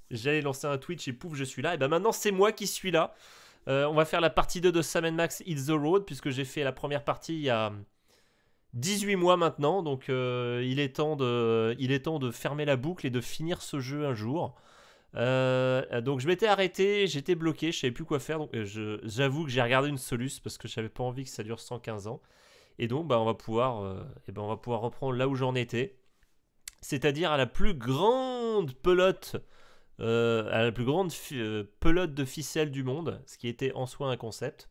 j'allais lancer un Twitch et pouf, je suis là. Et ben maintenant, c'est moi qui suis là. On va faire la partie 2 de Sam & Max Hit the Road, puisque j'ai fait la première partie il y a 18 mois maintenant. Donc il est temps de fermer la boucle et de finir ce jeu un jour. Donc je m'étais arrêté, j'étais bloqué, je savais plus quoi faire. Donc j'avoue que j'ai regardé une soluce parce que j'avais pas envie que ça dure 115 ans. Et donc bah, on va pouvoir reprendre là où j'en étais. C'est-à-dire à la plus grande pelote pelote de ficelle du monde, ce qui était en soi un concept.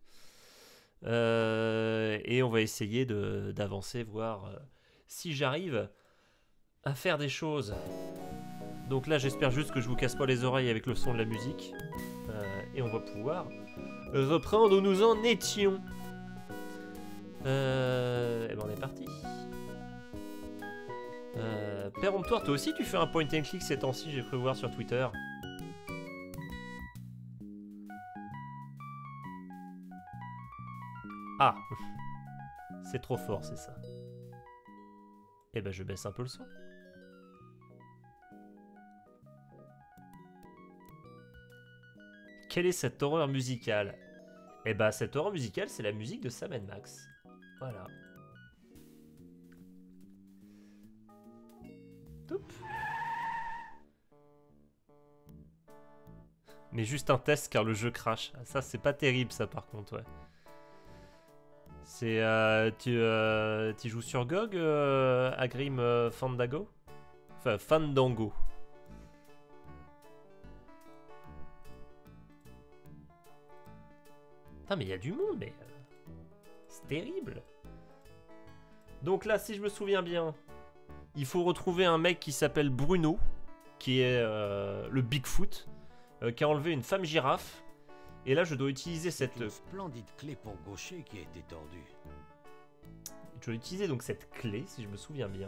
Et on va essayer d'avancer, voir si j'arrive à faire des choses. Donc là, j'espère juste que je vous casse pas les oreilles avec le son de la musique. Et on va pouvoir reprendre où nous en étions. Et ben on est parti. Péremptoire, toi aussi tu fais un point and click ces temps-ci, j'ai cru voir sur Twitter. Ah, c'est trop fort, c'est ça. Et ben je baisse un peu le son. Quelle est cette horreur musicale? Et ben cette horreur musicale, c'est la musique de Sam & Max. Voilà. Toup. Mais juste un test car le jeu crash. Ça c'est pas terrible ça par contre, ouais. C'est tu joues sur GOG, Agrim Fandango? Enfin Fandango. Putain mais il y a du monde, mais c'est terrible. Donc là si je me souviens bien, il faut retrouver un mec qui s'appelle Bruno, qui est le Bigfoot, qui a enlevé une femme girafe. Et là, je dois utiliser cette... Une splendide clé pour gaucher qui a été tordue. Je dois utiliser donc cette clé, si je me souviens bien.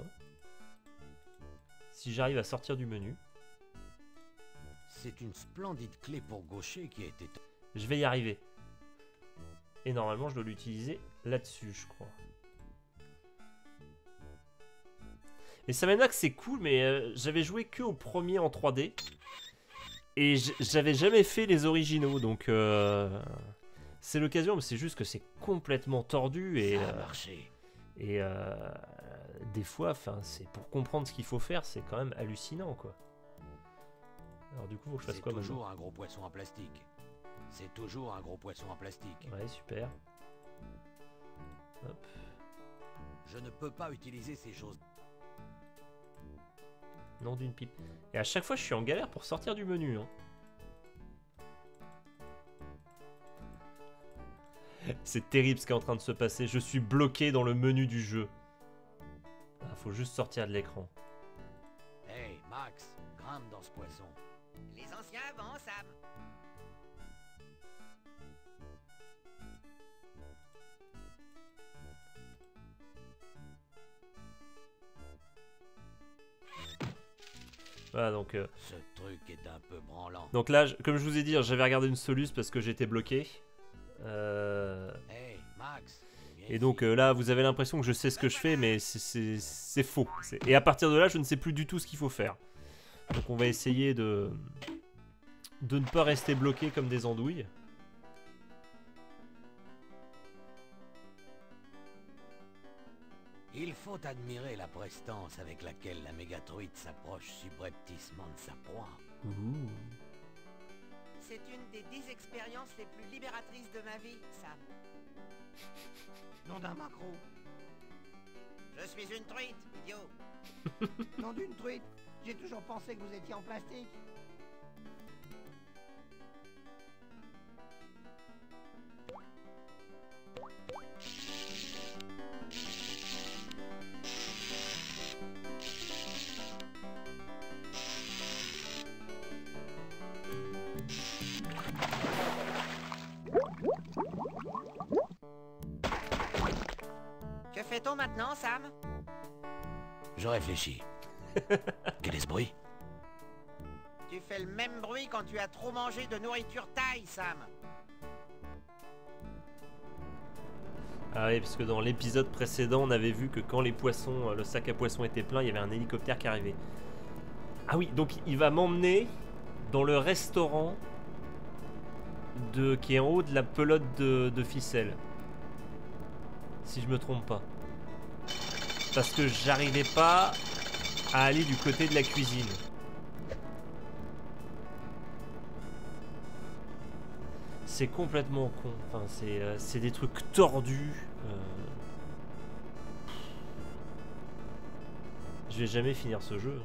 Si j'arrive à sortir du menu. C'est une splendide clé pour gaucher qui a été tordue. Je vais y arriver. Et normalement, je dois l'utiliser là-dessus, je crois. Et Sam & Max, c'est cool, mais j'avais joué que au premier en 3D. Et j'avais jamais fait les originaux, donc c'est l'occasion, mais c'est juste que c'est complètement tordu et ça a marché. Et des fois, c'est pour comprendre ce qu'il faut faire, c'est quand même hallucinant, quoi. Alors du coup, faut que je fasse quoi maintenant? C'est toujours un gros poisson en plastique. C'est toujours un gros poisson en plastique. Ouais, super. Hop. Je ne peux pas utiliser ces choses. Nom d'une pipe. Et à chaque fois, je suis en galère pour sortir du menu. Hein. C'est terrible ce qui est en train de se passer. Je suis bloqué dans le menu du jeu. Ah, faut juste sortir de l'écran. Hey, Max, grimpe dans ce poisson. Les anciens avant, Sam. Voilà, donc... Ce truc est un peu branlant. Donc là, comme je vous ai dit, j'avais regardé une soluce parce que j'étais bloqué. Hey, Max, et donc là, vous avez l'impression que je sais ce que je fais, mais c'est faux. Et à partir de là, je ne sais plus du tout ce qu'il faut faire. Donc on va essayer de ne pas rester bloqué comme des andouilles. Il faut admirer la prestance avec laquelle la mégatruite s'approche subrepticement de sa proie. Ouh. C'est une des 10 expériences les plus libératrices de ma vie, Sam. Nom d'un macro. Je suis une truite, idiot. Nom d'une truite. J'ai toujours pensé que vous étiez en plastique. Que fait-on maintenant, Sam? Je réfléchis. Quel est ce bruit? Tu fais le même bruit quand tu as trop mangé de nourriture taille, Sam. Ah oui, parce que dans l'épisode précédent, on avait vu que quand les poissons, le sac à poissons était plein, il y avait un hélicoptère qui arrivait. Ah oui, donc il va m'emmener dans le restaurant qui est en haut de la pelote de ficelle. Si je me trompe pas. Parce que j'arrivais pas à aller du côté de la cuisine. C'est complètement con. Enfin, c'est des trucs tordus. Je vais jamais finir ce jeu.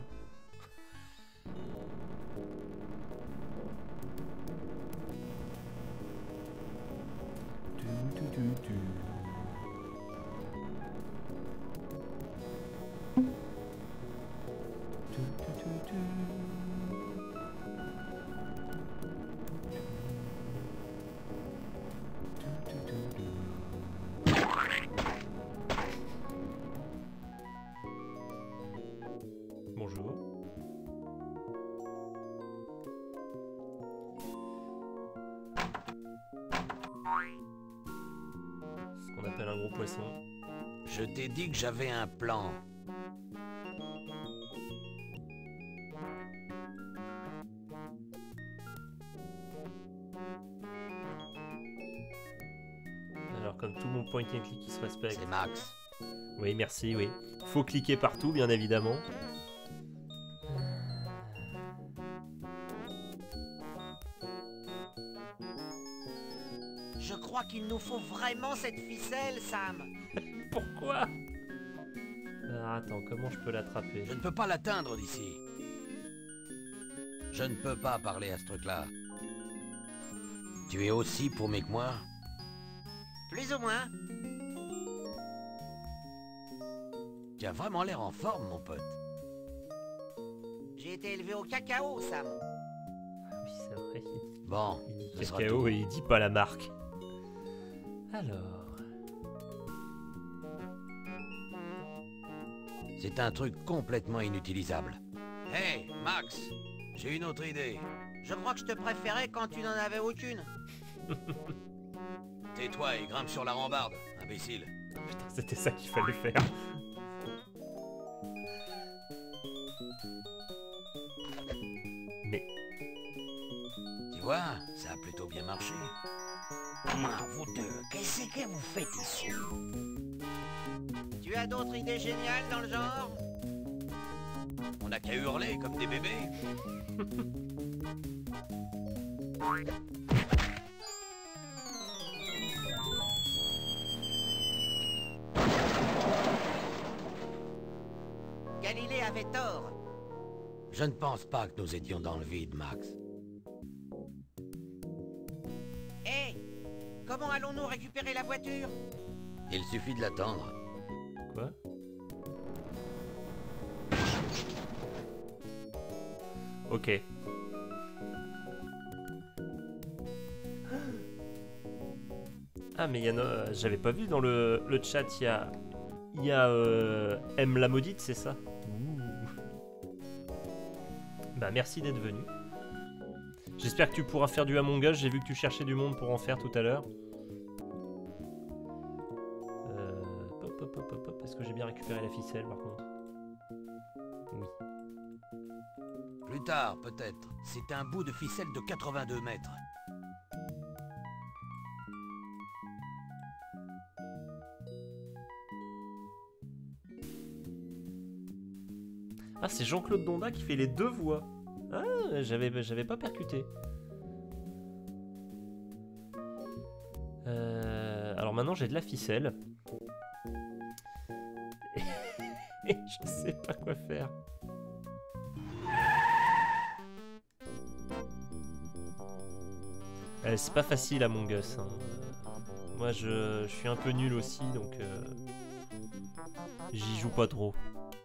Bonjour. Ce qu'on appelle un gros poisson. Je t'ai dit que j'avais un plan. Alors comme tout mon point and click qui se respecte. C'est Max. Oui, merci, oui. Faut cliquer partout, bien évidemment. Je crois qu'il nous faut vraiment cette ficelle, Sam. Pourquoi? Attends, comment je peux l'attraper? Je ne peux pas l'atteindre d'ici. Je ne peux pas parler à ce truc-là. Tu es aussi paumé que moi? Plus ou moins. Tu as vraiment l'air en forme, mon pote. J'ai été élevé au cacao, Sam. Oui, c'est vrai. Bon, Il dit ce sera cacao tout. et il dit pas la marque. Alors... C'est un truc complètement inutilisable. Hey, Max, j'ai une autre idée. Je crois que je te préférais quand tu n'en avais aucune. Tais-toi et grimpe sur la rambarde, imbécile. Putain, c'était ça qu'il fallait faire. Mais... Tu vois, ça a plutôt bien marché. Vous deux, qu'est-ce que vous faites ici? Tu as d'autres idées géniales dans le genre? On n'a qu'à hurler comme des bébés. Galilée avait tort. Je ne pense pas que nous étions dans le vide, Max. Hé, comment allons-nous récupérer la voiture? Il suffit de l'attendre. Quoi? Ok. Ah mais il y en a... J'avais pas vu dans le chat, il y a M la maudite, c'est ça? Ouh. Bah merci d'être venu. J'espère que tu pourras faire du Among Us, j'ai vu que tu cherchais du monde pour en faire tout à l'heure. Hop. Est-ce que j'ai bien récupéré la ficelle par contre? Oui. Plus tard, peut-être. C'est un bout de ficelle de 82 mètres. Ah, c'est Jean-Claude Donda qui fait les deux voix. Ah, j'avais pas percuté. Alors maintenant j'ai de la ficelle. Et je sais pas quoi faire. C'est pas facile Among Us. Hein. Moi je suis un peu nul aussi donc j'y joue pas trop.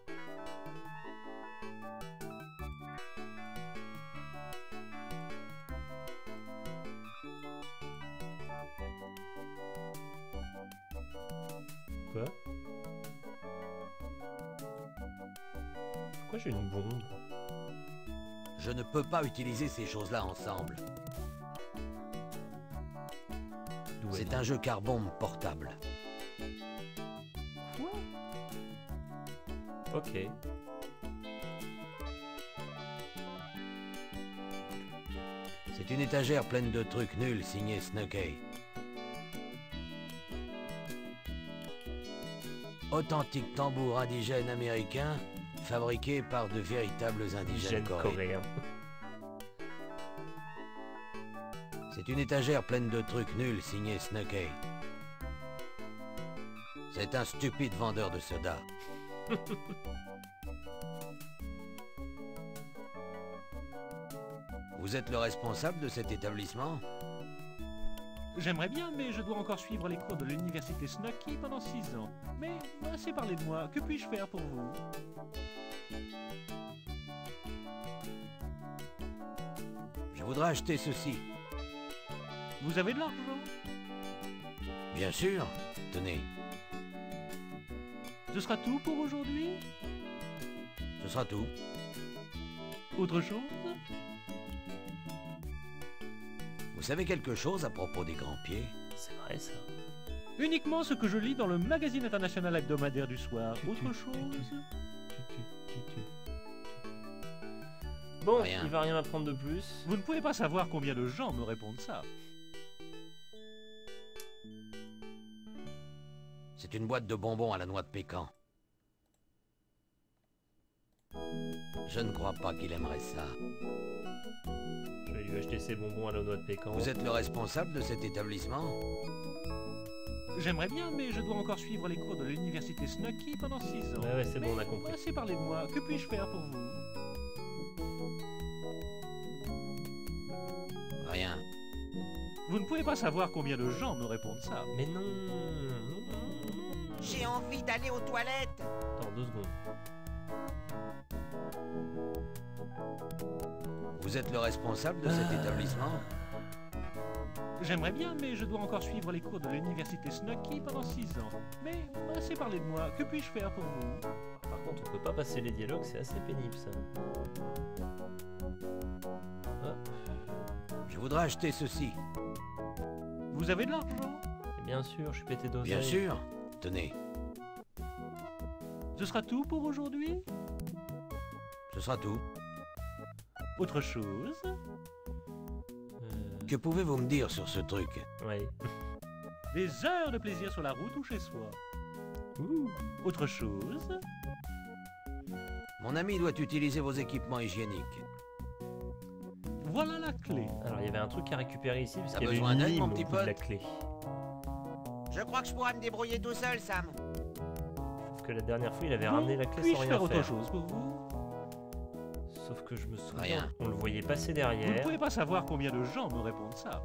Quoi? Pourquoi j'ai une bombe? Je ne peux pas utiliser ces choses-là ensemble. C'est un jeu carbone portable. Quoi? Ok. C'est une étagère pleine de trucs nuls signé Snuckey. Authentique tambour indigène américain fabriqué par de véritables indigènes coréens. C'est une étagère pleine de trucs nuls signé Snuckey. C'est un stupide vendeur de soda. Vous êtes le responsable de cet établissement? J'aimerais bien, mais je dois encore suivre les cours de l'université Snuckey pendant 6 ans. Mais assez parlé de moi, que puis-je faire pour vous? Je voudrais acheter ceci. Vous avez de l'argent? Bien sûr. Tenez, Ce sera tout pour aujourd'hui? ce sera tout. Autre chose? Vous savez quelque chose à propos des grands pieds? C'est vrai ça. Uniquement ce que je lis dans le magazine international hebdomadaire du soir. Autre chose? Bon, Rien. il va rien m'apprendre de plus. Vous ne pouvez pas savoir combien de gens me répondent ça. C'est une boîte de bonbons à la noix de pécan. Je ne crois pas qu'il aimerait ça. Je vais lui acheter ses bonbons à la noix de pécan. Vous êtes le responsable de cet établissement? J'aimerais bien, mais je dois encore suivre les cours de l'université Snuckey pendant 6 ans. Ouais, c'est bon, Mais on a compris. assez parlé de moi, que puis-je faire pour vous? Rien. Vous ne pouvez pas savoir combien de gens me répondent ça. Mais non. J'ai envie d'aller aux toilettes. Attends 2 secondes. Vous êtes le responsable de cet établissement? J'aimerais bien, mais je dois encore suivre les cours de l'université Snuckey pendant 6 ans. Mais assez parlé de moi, que puis-je faire pour vous? Par contre, on peut pas passer les dialogues, c'est assez pénible ça. Hop. Je voudrais acheter ceci. Vous avez de l'argent? Et bien sûr, je suis pété d'oseille. Bien sûr. Tenez, Ce sera tout pour aujourd'hui? ce sera tout. Autre chose? Que pouvez-vous me dire sur ce truc? Ouais. Des heures de plaisir sur la route ou chez soi? Ouh. Autre chose? Mon ami doit utiliser vos équipements hygiéniques. Voilà la clé. Alors, il y avait un truc à récupérer ici, parce T'as qu'il y avait besoin une d'aide, lime mon au petit bout de la pote clé. Je crois que je pourrais me débrouiller tout seul, Sam. Sauf que la dernière fois, il avait Bon, ramené la clé puis-je sans rien faire autre faire. chose pour vous? Sauf que je me souviens, Rien. on le voyait passer Vous ne derrière. pouvez pas savoir combien de gens me répondent ça.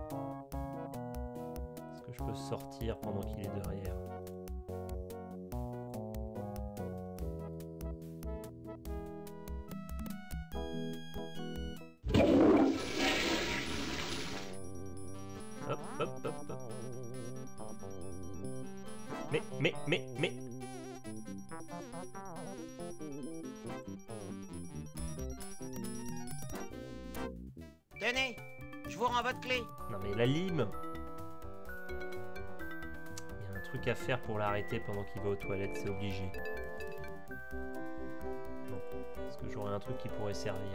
Est-ce que je peux sortir pendant qu'il est derrière? Hop, hop, hop, hop. Mais. Tenez, je vous rends votre clé. Non mais la lime. Il y a un truc à faire pour l'arrêter pendant qu'il va aux toilettes, c'est obligé. Bon, est-ce que j'aurais un truc qui pourrait servir?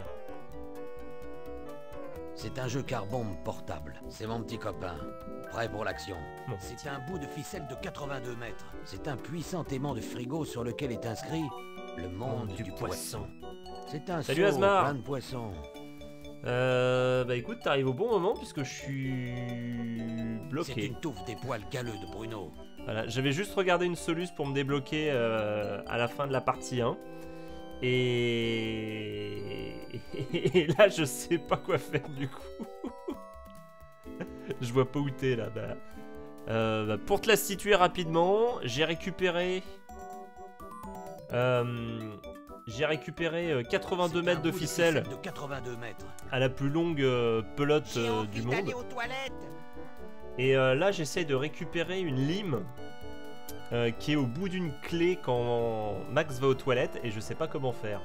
C'est un jeu car-bombe portable. C'est mon petit copain. Prêt pour l'action. Bon, C'est un bout de ficelle de 82 mètres. C'est un puissant aimant de frigo sur lequel est inscrit le monde du poisson. C'est un Salut, seau Asmar. plein de poissons. Bah écoute, t'arrives au bon moment puisque je suis C'est bloqué. une touffe des poils galeux de Bruno. Voilà, j'avais juste regardé une soluce pour me débloquer à la fin de la partie 1. Et là, je sais pas quoi faire du coup. Je vois pas où t'es là. Pour te la situer rapidement, j'ai récupéré 82 mètres de ficelle de 82 mètres. à la plus longue pelote J'ai envie du d'aller monde. aux toilettes. Et là, j'essaye de récupérer une lime qui est au bout d'une clé quand Max va aux toilettes et je sais pas comment faire.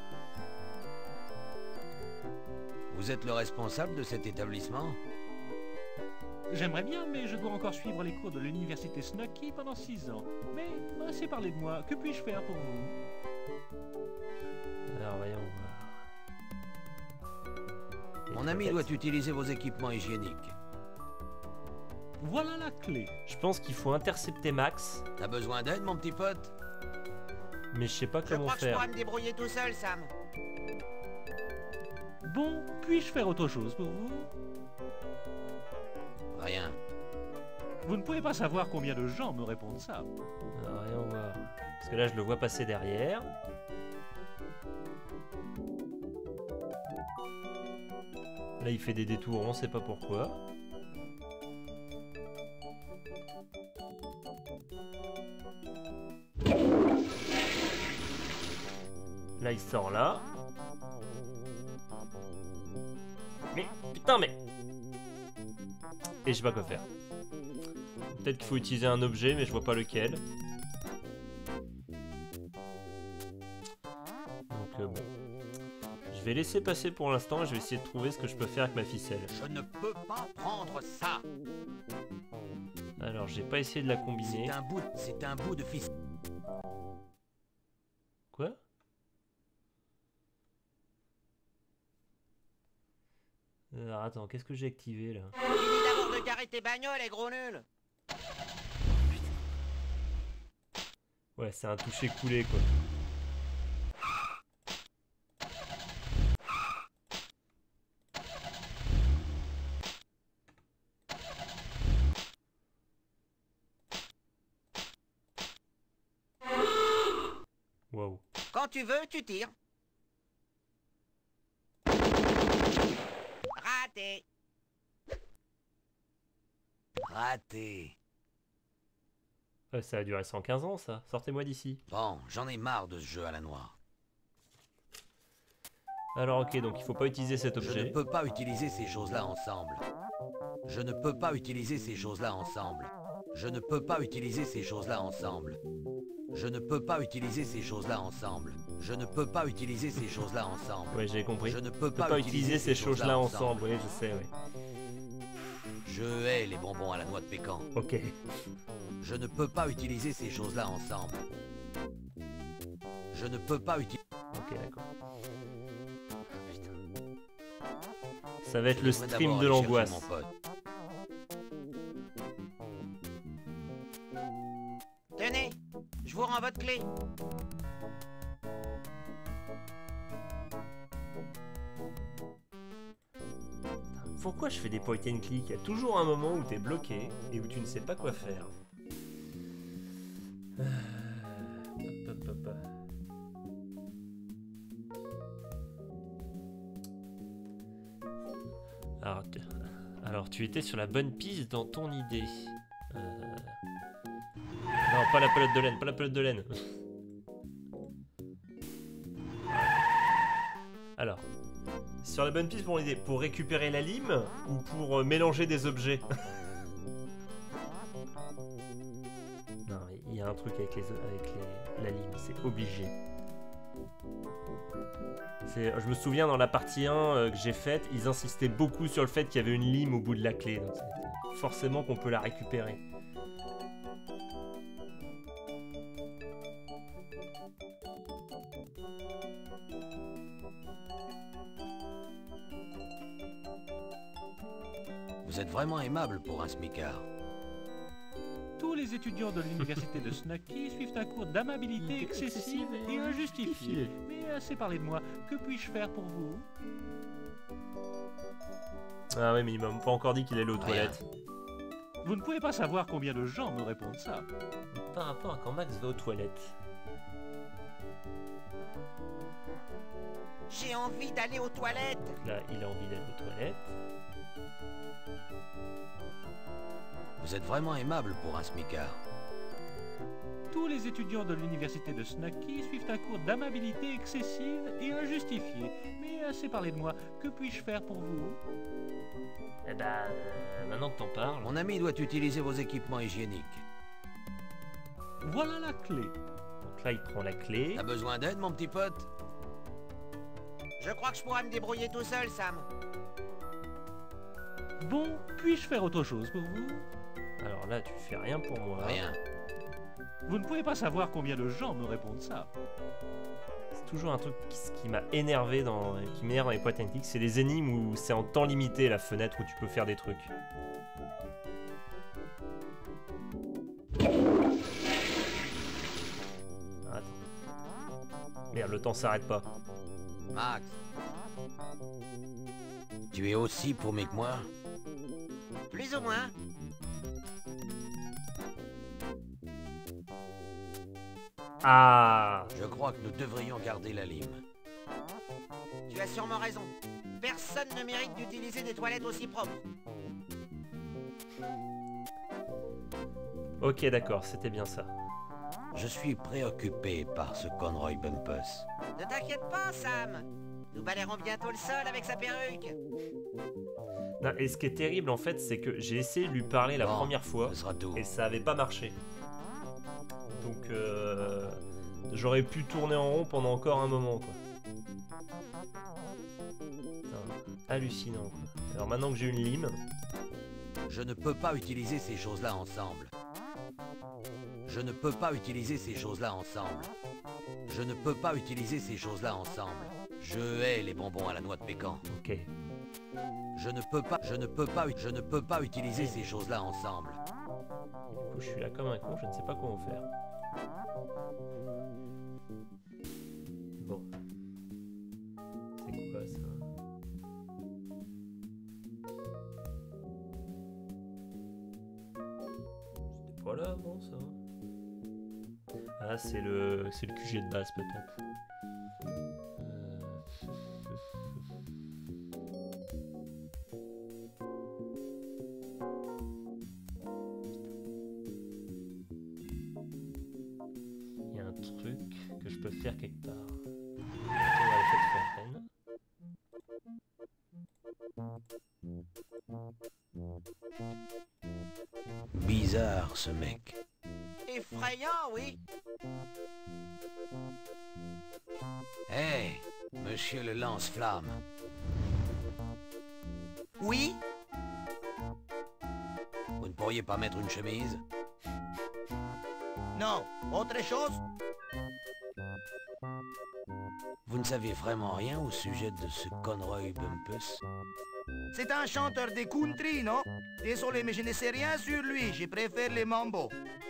Vous êtes le responsable de cet établissement? J'aimerais bien, mais je dois encore suivre les cours de l'université Snuckey pendant 6 ans. Mais assez parlé de moi, que puis-je faire pour vous? Alors voyons voir. Mon ami doit utiliser vos équipements hygiéniques. Voilà la clé. Je pense qu'il faut intercepter Max, T'as besoin d'aide, mon petit pote? mais je sais pas Je comment crois que je faire. pourrais me débrouiller tout seul, Sam. Bon, puis-je faire autre chose pour vous? Rien. Vous ne pouvez pas savoir combien de gens me répondent ça. Rien voir. Parce que là, je le vois passer derrière. Là, il fait des détours, on sait pas pourquoi. Là, il sort là. Mais, putain, mais... Et je sais pas quoi faire. Peut-être qu'il faut utiliser un objet, mais je vois pas lequel. Donc bon. Je vais laisser passer pour l'instant et je vais essayer de trouver ce que je peux faire avec ma ficelle. Je ne peux pas prendre ça. Alors, j'ai pas essayé de la combiner. C'est un bout de ficelle. Quoi? Alors, attends, qu'est-ce que j'ai activé là? Finis d'abord de garer tes bagnoles, les gros nuls. Ouais, c'est un toucher coulé quoi. Waouh. Quand tu veux, tu tires. Raté. Raté. Ouais, ça a duré 115 ans ça. Sortez-moi d'ici. Bon, j'en ai marre de ce jeu à la noire. Alors ok, donc il faut pas utiliser cet Je objet. ne peux pas utiliser ces choses-là ensemble. Je ne peux pas utiliser ces choses-là ensemble. Je ne peux pas utiliser ces choses-là ensemble. Je ne peux pas utiliser ces choses-là ensemble. Je ne peux pas utiliser ces choses-là ensemble. Ouais, j'ai compris. Je ne peux Je peux pas utiliser ces choses-là ensemble. Oui, je sais, oui. Je hais les bonbons à la noix de pécan. Ok. Je ne peux pas utiliser ces choses-là ensemble. Je ne peux pas utiliser... Ok, d'accord. Ça va être le stream de l'angoisse. Tenez, je vous rends votre clé. Pourquoi je fais des point and click? Il y a toujours un moment où t'es bloqué et où tu ne sais pas quoi faire. Hop, hop, hop. Alors, tu étais sur la bonne piste dans ton idée. Non, pas la pelote de laine, pas la pelote de laine. Alors, sur la bonne piste pour l'idée, pour récupérer la lime ou pour mélanger des objets? Non, il y a un truc avec la lime, c'est obligé. Je me souviens dans la partie 1 que j'ai faite, ils insistaient beaucoup sur le fait qu'il y avait une lime au bout de la clé. Donc forcément qu'on peut la récupérer. Vous êtes vraiment aimable pour un smicard. Tous les étudiants de l'université de Snucky suivent un cours d'amabilité excessive et injustifiée. Mais assez parlé de moi, que puis-je faire pour vous? Ah ouais, mais il m'a pas encore dit qu'il allait aux Rien. toilettes. Vous ne pouvez pas savoir combien de gens me répondent ça. Par rapport à quand Max va aux toilettes. J'ai envie d'aller aux toilettes. Là, il a envie d'aller aux toilettes. Vous êtes vraiment aimable pour un smicard. Tous les étudiants de l'université de Snucky suivent un cours d'amabilité excessive et injustifiée. Mais assez parlé de moi, que puis-je faire pour vous? Eh ben, maintenant que t'en parles. Mon ami doit utiliser vos équipements hygiéniques. Voilà la clé. Donc là, il prend la clé. T'as besoin d'aide, mon petit pote? Je crois que je pourrais me débrouiller tout seul, Sam. Bon, puis-je faire autre chose pour vous? Alors là, tu fais rien pour moi. Rien. Vous ne pouvez pas savoir combien de gens me répondent ça. C'est toujours un truc qui m'a énervé qui m'énerve dans les point and click, c'est les énigmes où c'est en temps limité la fenêtre où tu peux faire des trucs. Attends. Merde, le temps s'arrête pas. Max. Tu es aussi paumé que moi? Plus ou moins. Ah! Je crois que nous devrions garder la lime. Tu as sûrement raison. Personne ne mérite d'utiliser des toilettes aussi propres. Ok, d'accord, c'était bien ça. Je suis préoccupé par ce Conroy Bumpus. Ne t'inquiète pas, Sam. Nous balayerons bientôt le sol avec sa perruque. Non, et ce qui est terrible en fait, c'est que j'ai essayé de lui parler la Bon, première fois ce sera tout. et ça avait pas marché. Donc j'aurais pu tourner en rond pendant encore un moment quoi. Putain, hallucinant quoi. Alors maintenant que j'ai une lime, Je ne peux pas utiliser ces choses-là ensemble. Je ne peux pas utiliser ces choses-là ensemble. Je ne peux pas utiliser ces choses-là ensemble. Je hais les bonbons à la noix de pécan. ok. Je ne peux pas utiliser ces choses-là ensemble. Du coup je suis là comme un con, je ne sais pas comment faire. Bon. C'est quoi ça? C'était pas là avant ça? Ah c'est le QG de base peut-être. Il y a un truc que je peux faire quelque part. On va le faire de fontaine. Bizarre ce mec. Effrayant, oui. Hé, monsieur le lance-flamme. Oui. Vous ne pourriez pas mettre une chemise? Non, autre chose? Vous ne savez vraiment rien au sujet de ce Conroy Bumpus? C'est un chanteur de country, non? Désolé, mais je ne sais rien sur lui. Je préfère les mambo.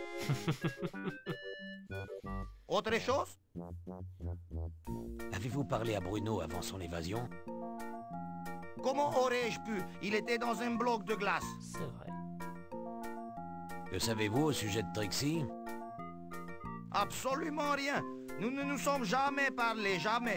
Autre chose? Avez-vous parlé à Bruno avant son évasion? Comment aurais-je pu? Il était dans un bloc de glace. C'est vrai. Que savez-vous au sujet de Trixie? Absolument rien. Nous ne nous sommes jamais parlé, jamais.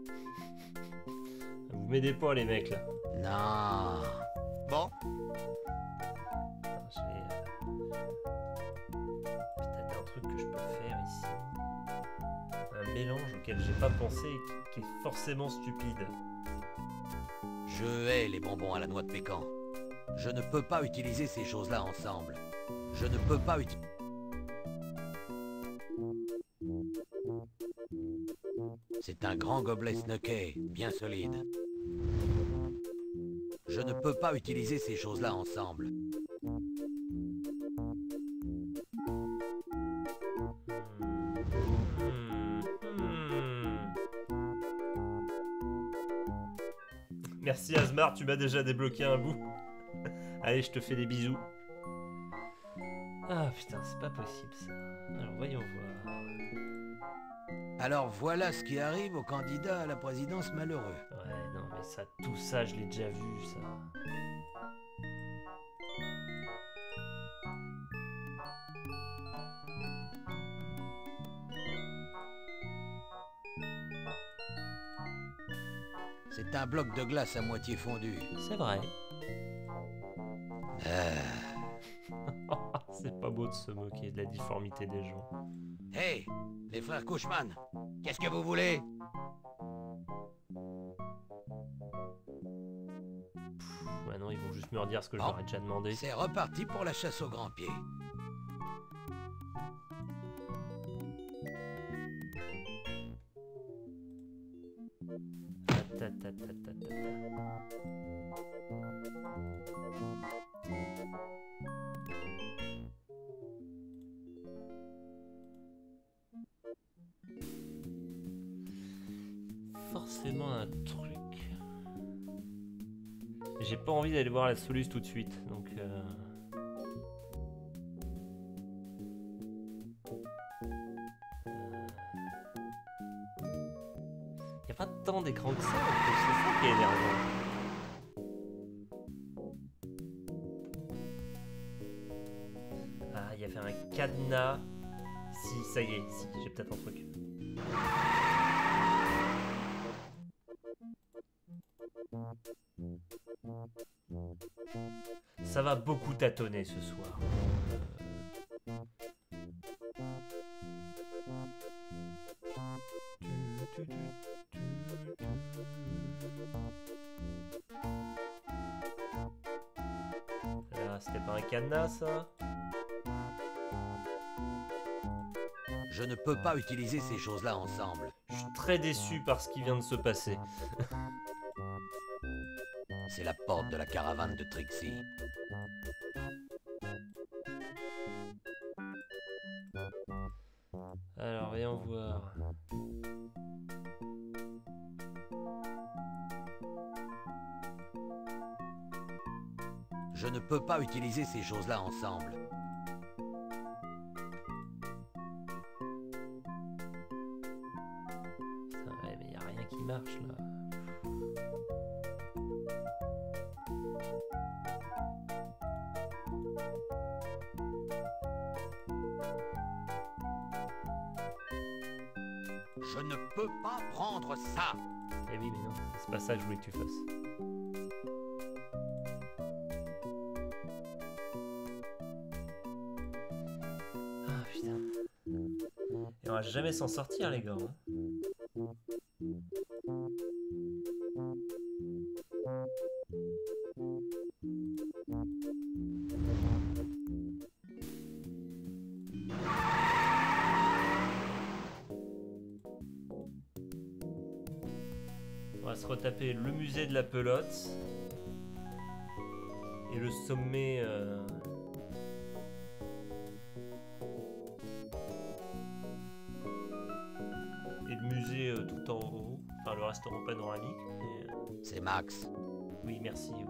Vous m'aidez pas les mecs là. Non. Bon, Attends, je vais, peut-être un truc que je peux faire ici. Un mélange auquel j'ai pas pensé et qui est forcément stupide. Je hais les bonbons à la noix de pécan. Je ne peux pas utiliser ces choses-là ensemble. Je ne peux pas utiliser... C'est un grand gobelet Snuckey, bien solide. Je ne peux pas utiliser ces choses-là ensemble. Merci Asmar, tu m'as déjà débloqué un bout. Allez, je te fais des bisous. Ah putain, c'est pas possible ça. Alors voyons voir. Alors voilà ce qui arrive aux candidats à la présidence malheureux. Ouais, non mais ça, tout ça, je l'ai déjà vu ça. C'est un bloc de glace à moitié fondu. C'est vrai. Ah. C'est pas beau de se moquer de la difformité des gens. Hey, les frères Cushman, qu'est-ce que vous voulez? Ouais non, ils vont juste me redire ce que je Oh. leur ai déjà demandé. C'est reparti pour la chasse au grand pied. Ta, ta, ta, ta, ta, ta. forcément un truc. J'ai pas envie d'aller voir la soluce tout de suite, donc... Y a pas tant d'écran que ça, en plus, c'est ça qui est énervant. Ah, il y avait un cadenas. Si, ça y est, si, j'ai peut-être un truc. Ça va beaucoup tâtonner ce soir. Là, c'était pas un cadenas, ça? Je ne peux pas utiliser ces choses-là ensemble. Je suis très déçu par ce qui vient de se passer. C'est la porte de la caravane de Trixie. Alors, voyons voir. Je ne peux pas utiliser ces choses-là ensemble. Putain, ouais, mais y a rien qui marche là. Je ne peux pas prendre ça. Eh oui, mais non, c'est pas ça que je voulais que tu fasses. Ah putain. Et on va jamais s'en sortir, les gars. Hein. On va se retaper le musée de la pelote et le sommet et le musée tout en haut, enfin le restaurant panoramique. Mais, C'est Max. oui, merci. Oui.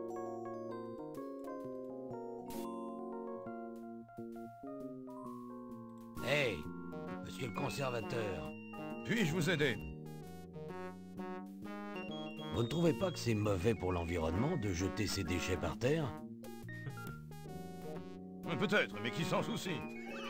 Hey, monsieur le conservateur, Puis-je vous aider? vous ne trouvez pas que c'est mauvais pour l'environnement de jeter ces déchets par terre? Peut-être, mais qui s'en soucie?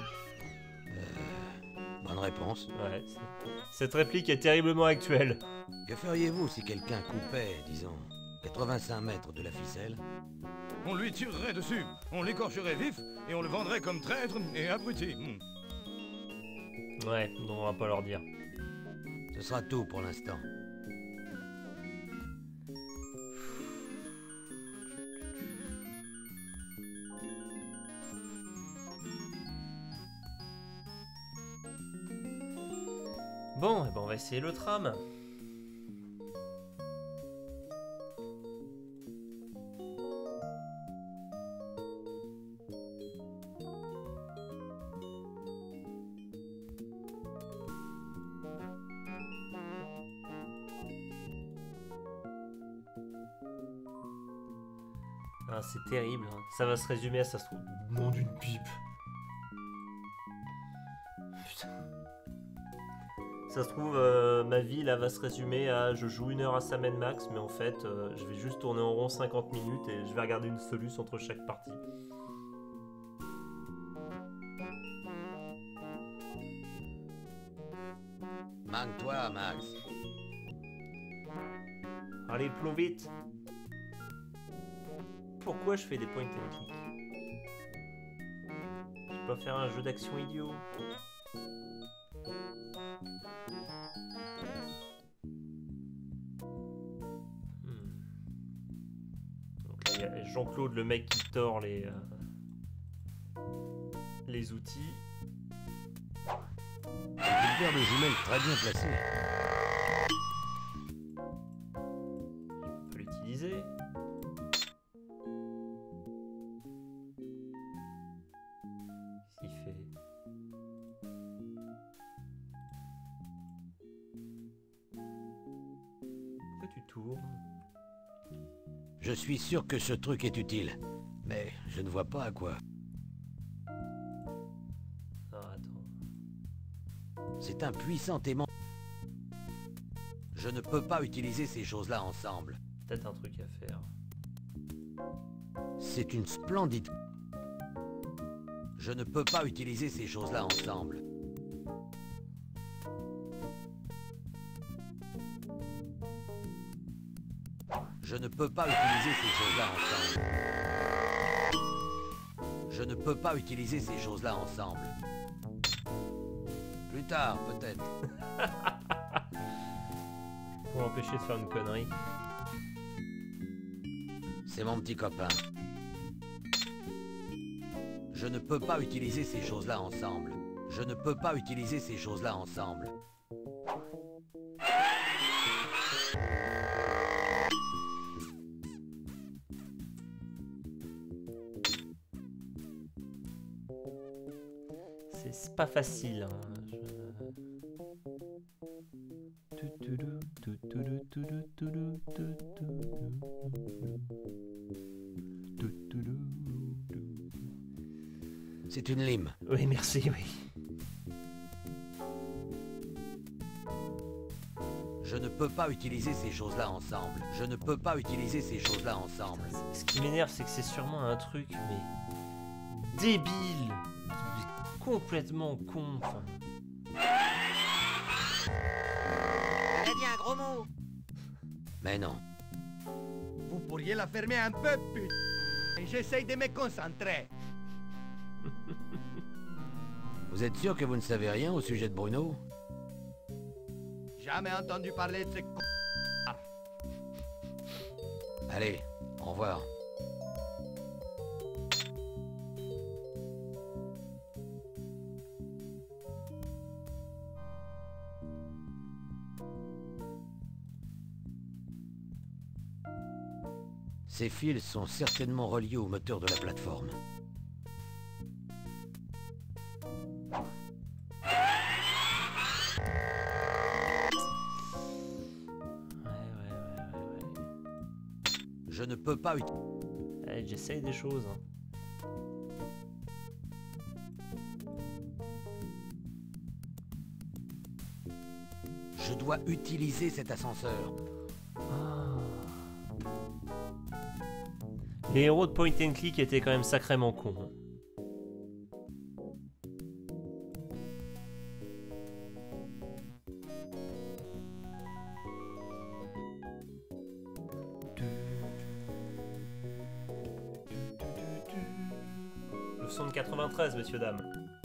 Bonne réponse. Ouais, cette réplique est terriblement actuelle. Que feriez-vous si quelqu'un coupait, disons, 85 mètres de la ficelle? On lui tirerait dessus, on l'écorcherait vif, et on le vendrait comme traître et abruti. Ouais, non, on va pas leur dire. Ce sera tout pour l'instant. Bon, eh ben on va essayer le tram. Ah, c'est terrible, hein. Ça va se résumer à ça se trouve. Nom d'une pipe. Putain. Ça se trouve, ma vie là va se résumer à je joue 1 heure à Sam Max, mais en fait, je vais juste tourner en rond 50 minutes et je vais regarder une soluce entre chaque partie. Manque-toi, Max. Allez, plus vite. Pourquoi je fais des points and click? Je peux pas faire un jeu d'action idiot. Donc là, il y a Jean-Claude, le mec qui tord les outils. Une paire de jumelles très bien placée. On peut l'utiliser. Qu'est-ce qu'il fait? tourne. Je suis sûr que ce truc est utile, mais je ne vois pas à quoi. Ah, attends. C'est un puissant aimant. Je ne peux pas utiliser ces choses-là ensemble. Peut-être un truc à faire. C'est une splendide... Je ne peux pas utiliser ces choses-là ensemble. Je ne peux pas utiliser ces choses-là ensemble. Je ne peux pas utiliser ces choses-là ensemble. Plus tard, peut-être. Pour m'empêcher de faire une connerie. C'est mon petit copain. Je ne peux pas utiliser ces choses-là ensemble. Je ne peux pas utiliser ces choses-là ensemble. C'est pas facile. Hein. C'est une lime. Oui, merci, oui. Je ne peux pas utiliser ces choses-là ensemble. Je ne peux pas utiliser ces choses-là ensemble. Ce qui m'énerve, c'est que c'est sûrement un truc, mais débile, complètement con. Enfin. Elle a dit un gros mot. Mais non. Vous pourriez la fermer un peu, putain. J'essaye de me concentrer. Vous êtes sûr que vous ne savez rien au sujet de Bruno? Jamais entendu parler de ce con. Allez, au revoir. Ces fils sont certainement reliés au moteur de la plateforme. Je ne peux pas utiliser... J'essaye des choses. Hein. Je dois utiliser cet ascenseur. Les héros de Point and Click étaient quand même sacrément cons. Hein. Le son de 93, messieurs, dames.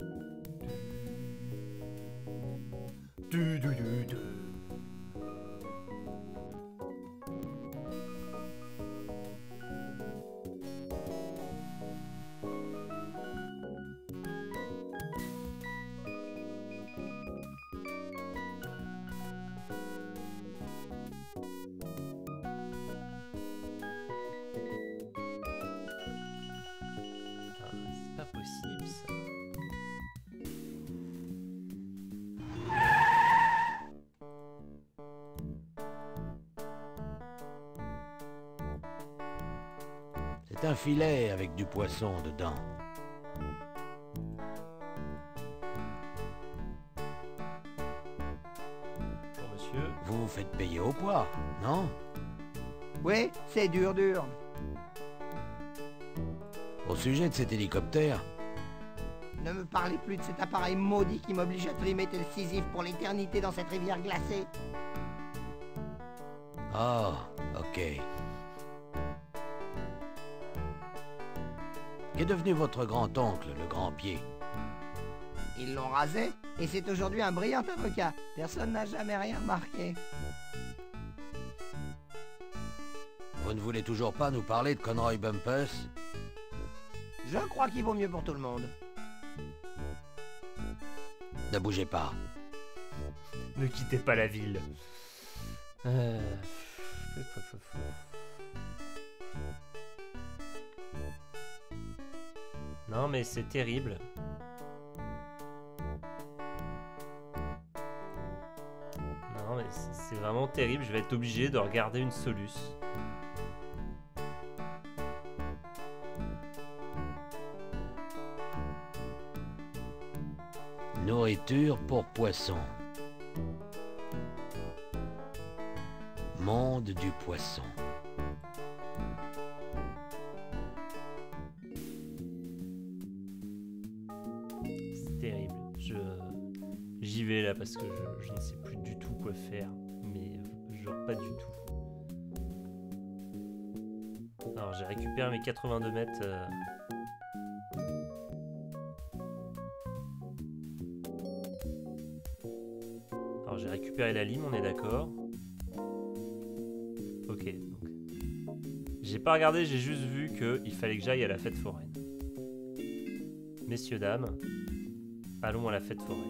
C'est pas possible, ça. C'est un filet avec du poisson dedans. Bon, monsieur. Vous vous faites payer au poids, non? Oui, c'est dur, dur. Au sujet de cet hélicoptère, Ne me parlez plus de cet appareil maudit qui m'oblige à trimer tel Sisyphe pour l'éternité dans cette rivière glacée. ah, ok. Qu'est devenu votre grand-oncle, le grand-pied? Ils l'ont rasé, et c'est aujourd'hui un brillant avocat. Personne n'a jamais rien remarqué. Vous ne voulez toujours pas nous parler de Conroy Bumpus? Je crois qu'il vaut mieux pour tout le monde. Ne bougez pas. Ne quittez pas la ville. Non, mais c'est terrible. Non, mais c'est vraiment vraiment terrible. Je vais être obligé de regarder une soluce. Nourriture pour poissons. Monde du poisson. C'est terrible. J'y vais là parce que je ne sais plus du tout quoi faire. Mais genre pas du tout. Alors j'ai récupéré mes 82 mètres. Alors j'ai récupéré la lime, on est d'accord. Ok, donc. J'ai pas regardé, j'ai juste vu qu'il fallait que j'aille à la fête foraine. Messieurs, dames, allons à la fête foraine.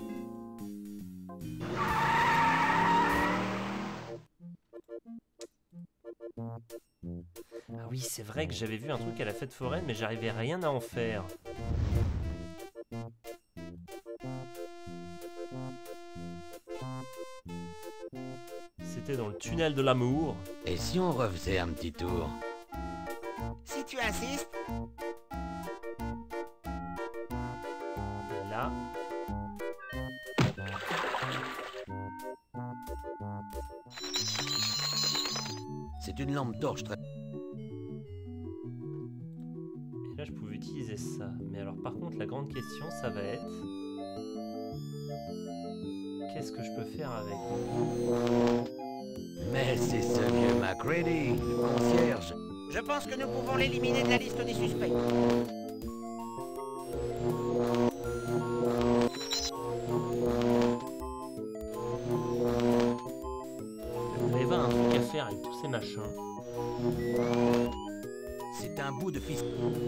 Ah oui, c'est vrai que j'avais vu un truc à la fête foraine, mais j'arrivais rien à en faire. C'était dans le tunnel de l'amour. Et si on refaisait un petit tour? Si tu insistes, Et là... C'est une lampe torche très... Et là, je pouvais utiliser ça. Mais alors, par contre, la grande question, ça va être... Qu'est-ce que je peux faire avec? Mais c'est ce vieux MacReady, le concierge. je pense que nous pouvons l'éliminer de la liste des suspects. Il y avait un truc à faire avec tous ces machins. C'est un bout de fils.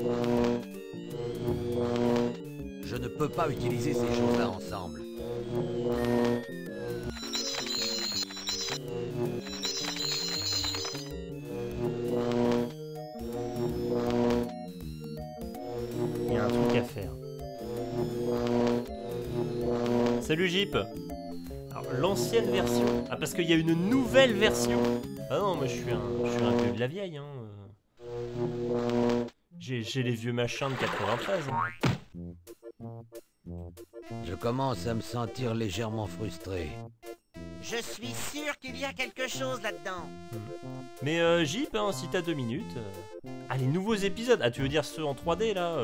Je ne peux pas utiliser ces choses-là ensemble. Il y a un truc à faire. Salut Jeep. Alors, l'ancienne version. Ah, parce qu'il y a une nouvelle version. Ah non, mais je suis un vieux de la vieille. Hein. J'ai les vieux machins de 93. Hein. Je commence à me sentir légèrement frustré. Je suis sûr qu'il y a quelque chose là-dedans. Mais Jeep, hein, si t'as 2 minutes. Ah, les nouveaux épisodes. Ah, tu veux dire ceux en 3D là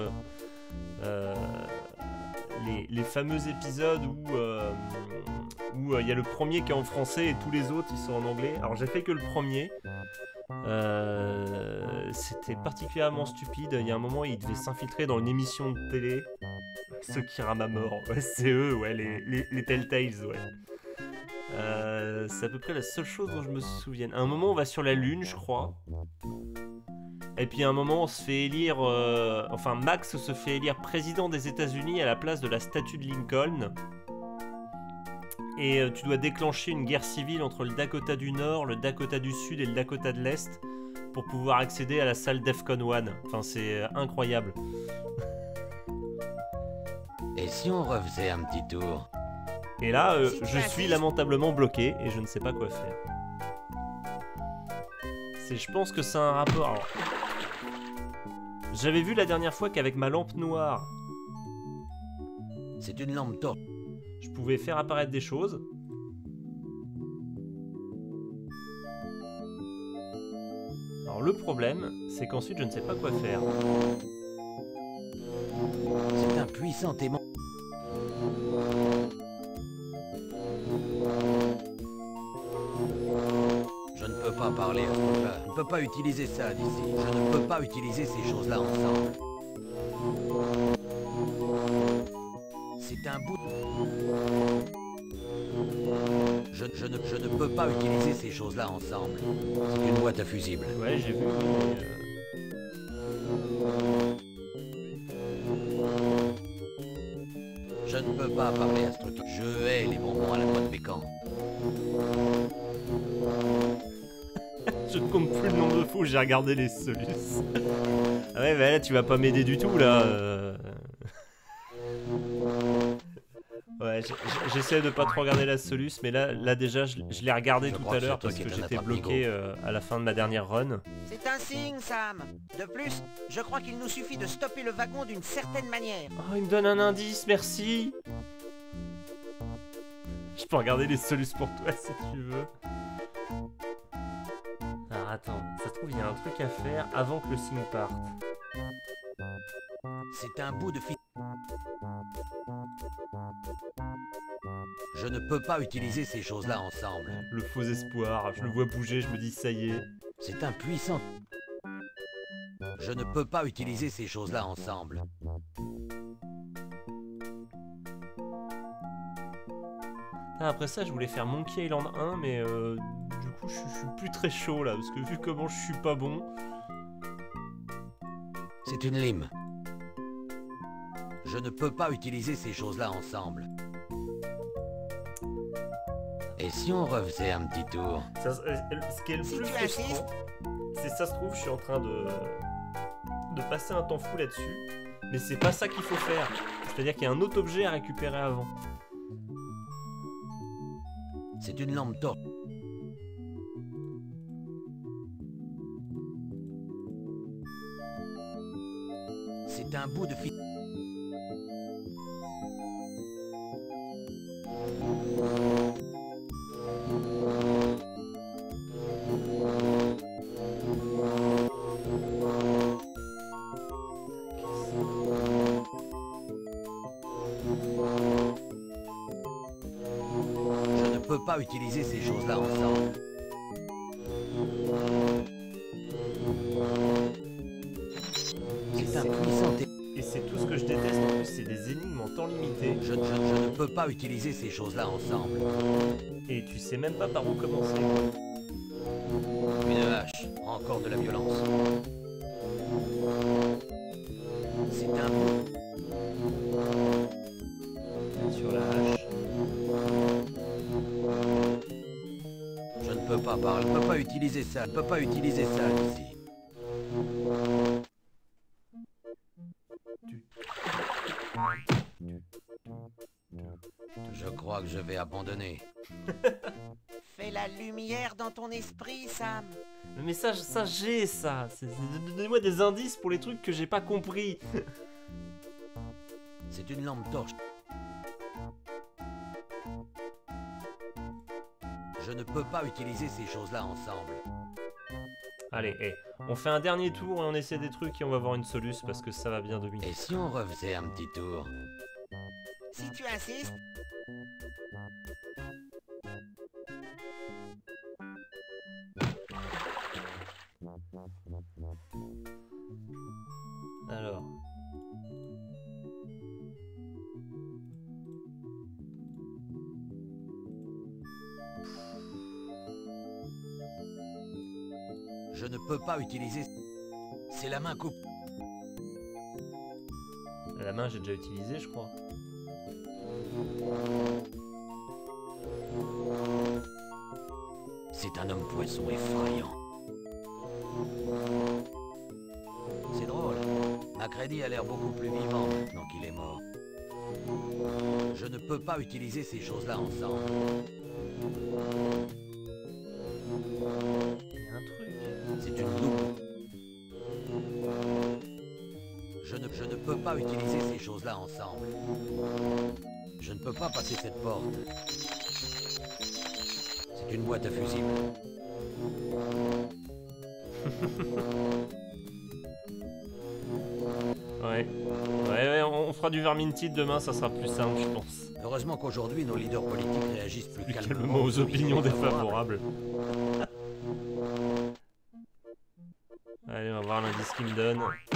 les fameux épisodes où il y a le premier qui est en français et tous les autres ils sont en anglais. Alors j'ai fait que le premier. C'était particulièrement stupide. Il y a un moment il devait s'infiltrer dans une émission de télé. Ceux qui rament à mort. Ouais, c'est eux, ouais, les Telltales, ouais. C'est à peu près la seule chose dont je me souvienne. À un moment on va sur la lune je crois. Et puis à un moment on se fait élire, enfin Max se fait élire président des États-Unis à la place de la statue de Lincoln. Et tu dois déclencher une guerre civile entre le Dakota du Nord, le Dakota du Sud et le Dakota de l'Est pour pouvoir accéder à la salle DEFCON 1. Enfin c'est incroyable. Et si on refaisait un petit tour? Et là je suis lamentablement bloqué et je ne sais pas quoi faire. Je pense que c'est un rapport. Alors, j'avais vu la dernière fois qu'avec ma lampe noire, C'est une lampe torche. je pouvais faire apparaître des choses. Alors le problème, c'est qu'ensuite je ne sais pas quoi faire. C'est un puissant aimant. Je ne peux pas parler à ce truc-là. Je ne peux pas utiliser ça d'ici. Je ne peux pas utiliser ces choses-là ensemble. C'est un bout. Je ne peux pas utiliser ces choses-là ensemble. C'est une boîte à fusibles. Ouais, j'ai vu. Je ne peux pas parler à ce truc. Je hais les bonbons à la noix de pécan. Je ne compte plus le nombre de fois où j'ai regardé les solutions. Ah ouais, bah là tu vas pas m'aider du tout là. Ouais, j'essaie de pas trop regarder la soluce, mais là déjà, je l'ai regardé Je tout crois à que l'heure ce parce truc que est un j'étais attrape-nigo. bloqué à la fin de ma dernière run. C'est un signe, Sam. De plus, je crois qu'il nous suffit de stopper le wagon d'une certaine manière. Oh, il me donne un indice, merci. Je peux regarder les solutions pour toi si tu veux. Alors attends, ça se trouve il y a un truc à faire avant que le signe parte. C'est un bout de fil. Je ne peux pas utiliser ces choses-là ensemble. Le faux espoir, je le vois bouger, je me dis ça y est. C'est un puissant. Je ne peux pas utiliser ces choses-là ensemble. Ah, après ça, je voulais faire Monkey Island 1, mais du coup, je suis plus très chaud là, parce que vu comment je suis pas bon. C'est une lime. Je ne peux pas utiliser ces choses-là ensemble. Et si on refaisait un petit tour? Ce qui est le Si plus tu frustrant, insistes. c'est ça se trouve, je suis en train de passer un temps fou là-dessus, mais c'est pas ça qu'il faut faire. C'est-à-dire qu'il y a un autre objet à récupérer avant. C'est une lampe torche. C'est un bout de fil. Je ne peux pas utiliser ces choses-là ensemble. C'est un puissant. Et c'est tout ce que je déteste en plus, c'est des énigmes en temps limité. Je ne peux pas utiliser ces choses-là ensemble. Et tu sais même pas par où commencer. Une hache, encore de la violence. C'est un bout. Sur la hache. Je ne peux pas parler, je ne peux pas utiliser ça, je ne peux pas utiliser ça ici. Je crois que je vais abandonner. Fais la lumière dans ton esprit, Sam. Mais ça j'ai ça. Donnez-moi des indices pour les trucs que j'ai pas compris. C'est une lampe torche. Je ne peux pas utiliser ces choses-là ensemble. Allez, on fait un dernier tour et on essaie des trucs et on va voir une soluce parce que ça va bien dominer. Et si on refaisait un petit tour? Si tu insistes. Alors. Je ne peux pas utiliser... C'est la main coupe. La main j'ai déjà utilisé je crois. C'est un homme poisson effrayant. C'est drôle. Macready a l'air beaucoup plus vivant maintenant qu'il est mort. Je ne peux pas utiliser ces choses-là ensemble. Il y a un truc. C'est une loupe. Je ne peux pas utiliser ces choses-là ensemble. Je ne peux pas passer cette porte. C'est une boîte à fusibles. Ouais, on fera du Vermintide demain, ça sera plus simple je pense. Heureusement qu'aujourd'hui nos leaders politiques réagissent plus Plus calmement calmement aux opinions défavorables. Allez, on va voir l'indice qu'il me donne.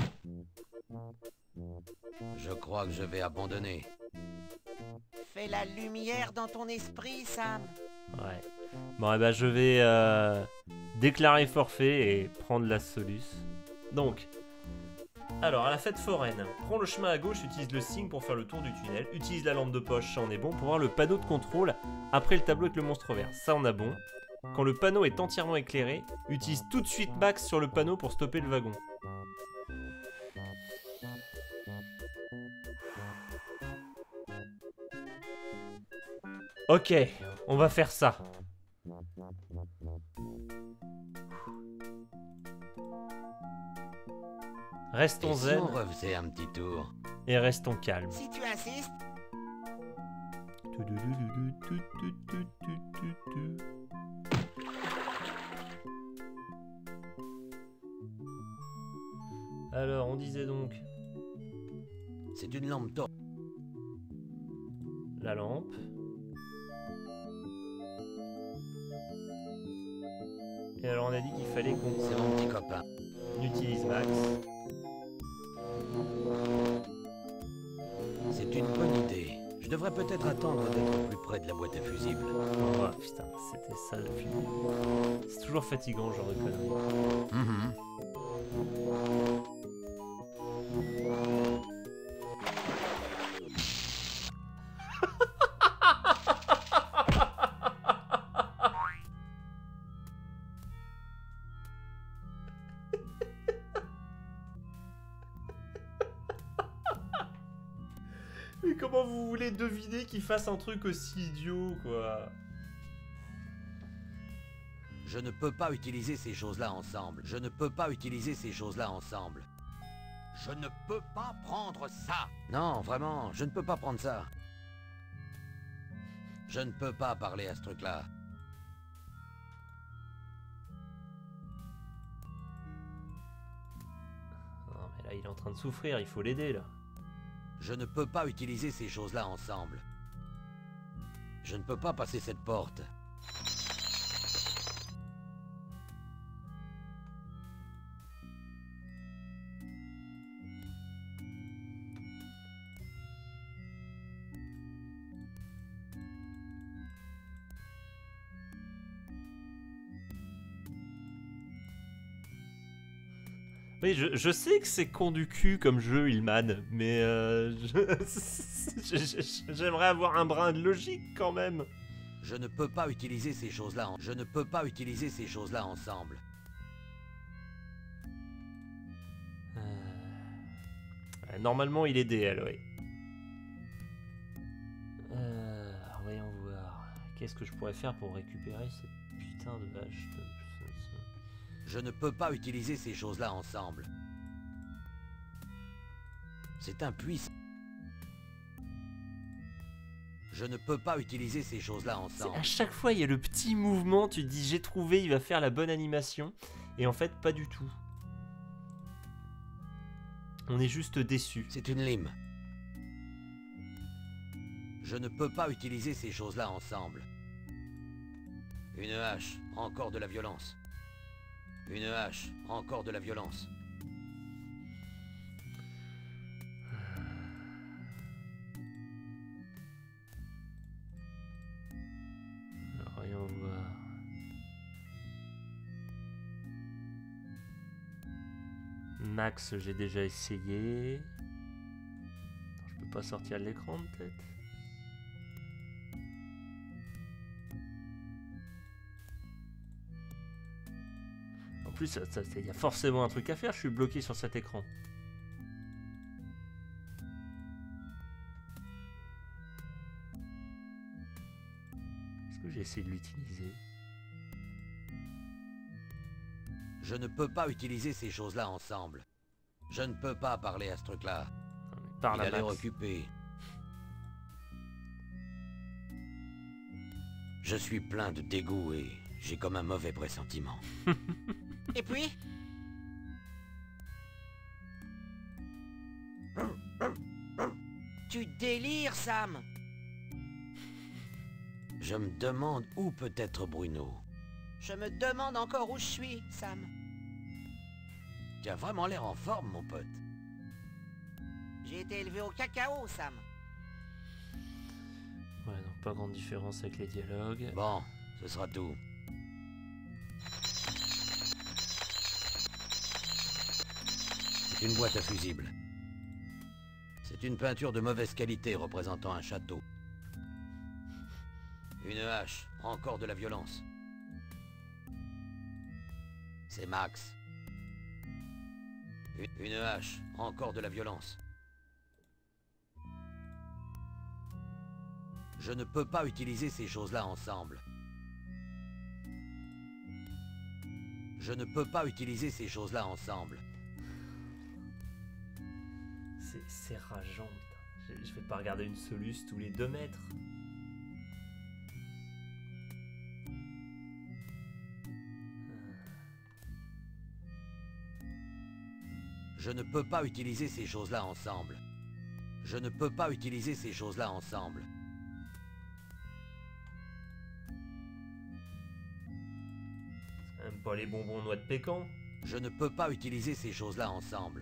Je crois que je vais abandonner. Fais la lumière dans ton esprit, Sam. Ouais. Bon, et bah je vais déclarer forfait et prendre la soluce. Donc, alors à la fête foraine, prends le chemin à gauche, utilise le signe pour faire le tour du tunnel, utilise la lampe de poche, ça on est bon, pour voir le panneau de contrôle après le tableau avec le monstre vert, ça on a bon. Quand le panneau est entièrement éclairé, utilise tout de suite Max sur le panneau pour stopper le wagon. Ok, on va faire ça. Restons Et si zen on refaisait un petit tour? et restons calmes. Si tu insistes, Alors, on disait donc C'est une lampe torche. la lampe. Et alors, on a dit qu'il fallait qu'on C'est mon petit copain. utilise Max. C'est une bonne idée. Je devrais peut-être attendre d'être plus près de la boîte à fusibles. Oh putain, c'était ça depuis le début. C'est toujours fatigant, ce genre de conneries. Mhm. Mais comment vous voulez deviner qu'il fasse un truc aussi idiot, quoi? Je ne peux pas utiliser ces choses-là ensemble. Je ne peux pas utiliser ces choses-là ensemble. je ne peux pas prendre ça. Non, vraiment, je ne peux pas prendre ça. Je ne peux pas parler à ce truc-là. Non, mais là, il est en train de souffrir, il faut l'aider, là. Je ne peux pas utiliser ces choses-là ensemble. Je ne peux pas passer cette porte. Oui, je sais que c'est con du cul comme jeu, Ilman, mais j'aimerais avoir un brin de logique quand même. Je ne peux pas utiliser ces choses-là. Je ne peux pas utiliser ces choses-là ensemble. Normalement, il est DL, oui. Voyons voir. Qu'est-ce que je pourrais faire pour récupérer cette putain de vache de... Je ne peux pas utiliser ces choses-là ensemble. C'est impuissant. Je ne peux pas utiliser ces choses-là ensemble. À chaque fois, il y a le petit mouvement, tu te dis j'ai trouvé, il va faire la bonne animation. Et en fait, pas du tout. On est juste déçus. C'est une lime. Je ne peux pas utiliser ces choses-là ensemble. Une hache, encore de la violence. Une hache, encore de la violence. Voyons voir. Max, j'ai déjà essayé. Je peux pas sortir de l'écran peut-être. En plus, il y a forcément un truc à faire, je suis bloqué sur cet écran. Est-ce que j'ai essayé de l'utiliser? Je ne peux pas utiliser ces choses-là ensemble. Je ne peux pas parler à ce truc-là. Par Il la a l'air Max. occupé. Je suis plein de dégoût et j'ai comme un mauvais pressentiment. Et puis? Tu délires, Sam. Je me demande où peut être Bruno. Je me demande encore où je suis, Sam. Tu as vraiment l'air en forme, mon pote. J'ai été élevé au cacao, Sam. Ouais, donc pas grande différence avec les dialogues. Bon, ce sera tout. C'est une boîte à fusibles. C'est une peinture de mauvaise qualité représentant un château. Une hache, encore de la violence. C'est Max. Une hache, encore de la violence. Je ne peux pas utiliser ces choses-là ensemble. Je ne peux pas utiliser ces choses-là ensemble. C'est rageant, putain. Je vais pas regarder une soluce tous les 2 mètres. Je ne peux pas utiliser ces choses-là ensemble. Je ne peux pas utiliser ces choses-là ensemble. C'est même pas les bonbons noix de pécan. Je ne peux pas utiliser ces choses-là ensemble.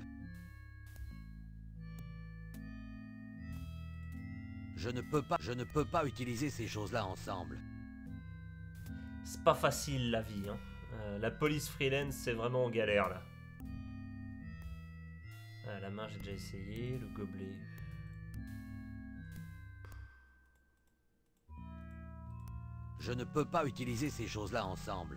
Je ne peux pas utiliser ces choses-là ensemble. C'est pas facile la vie, hein. La police freelance, c'est vraiment en galère là. Ah, la main, j'ai déjà essayé. Le gobelet. Je ne peux pas utiliser ces choses-là ensemble.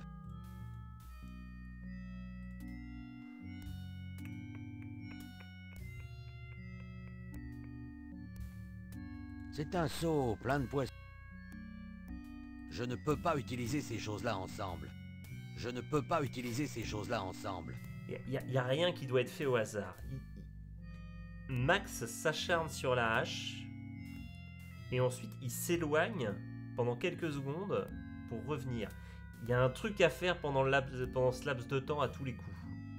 C'est un seau plein de poissons. Je ne peux pas utiliser ces choses-là ensemble. Je ne peux pas utiliser ces choses-là ensemble. Il y a rien qui doit être fait au hasard. Max s'acharne sur la hache et ensuite il s'éloigne pendant quelques secondes pour revenir. Il y a un truc à faire pendant ce laps de temps à tous les coups.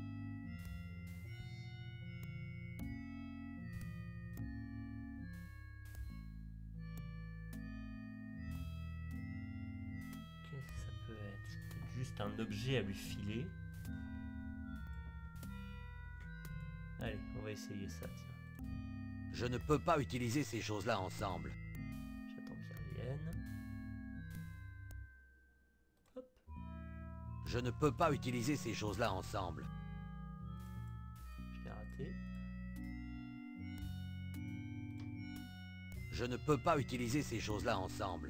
Qu'est-ce que ça peut être? C'est peut-être juste un objet à lui filer. Allez, on va essayer ça, tiens. Je ne peux pas utiliser ces choses-là ensemble. J'attends qu'ils reviennent. Hop. Je ne peux pas utiliser ces choses-là ensemble. Je l'ai raté. Je ne peux pas utiliser ces choses-là ensemble.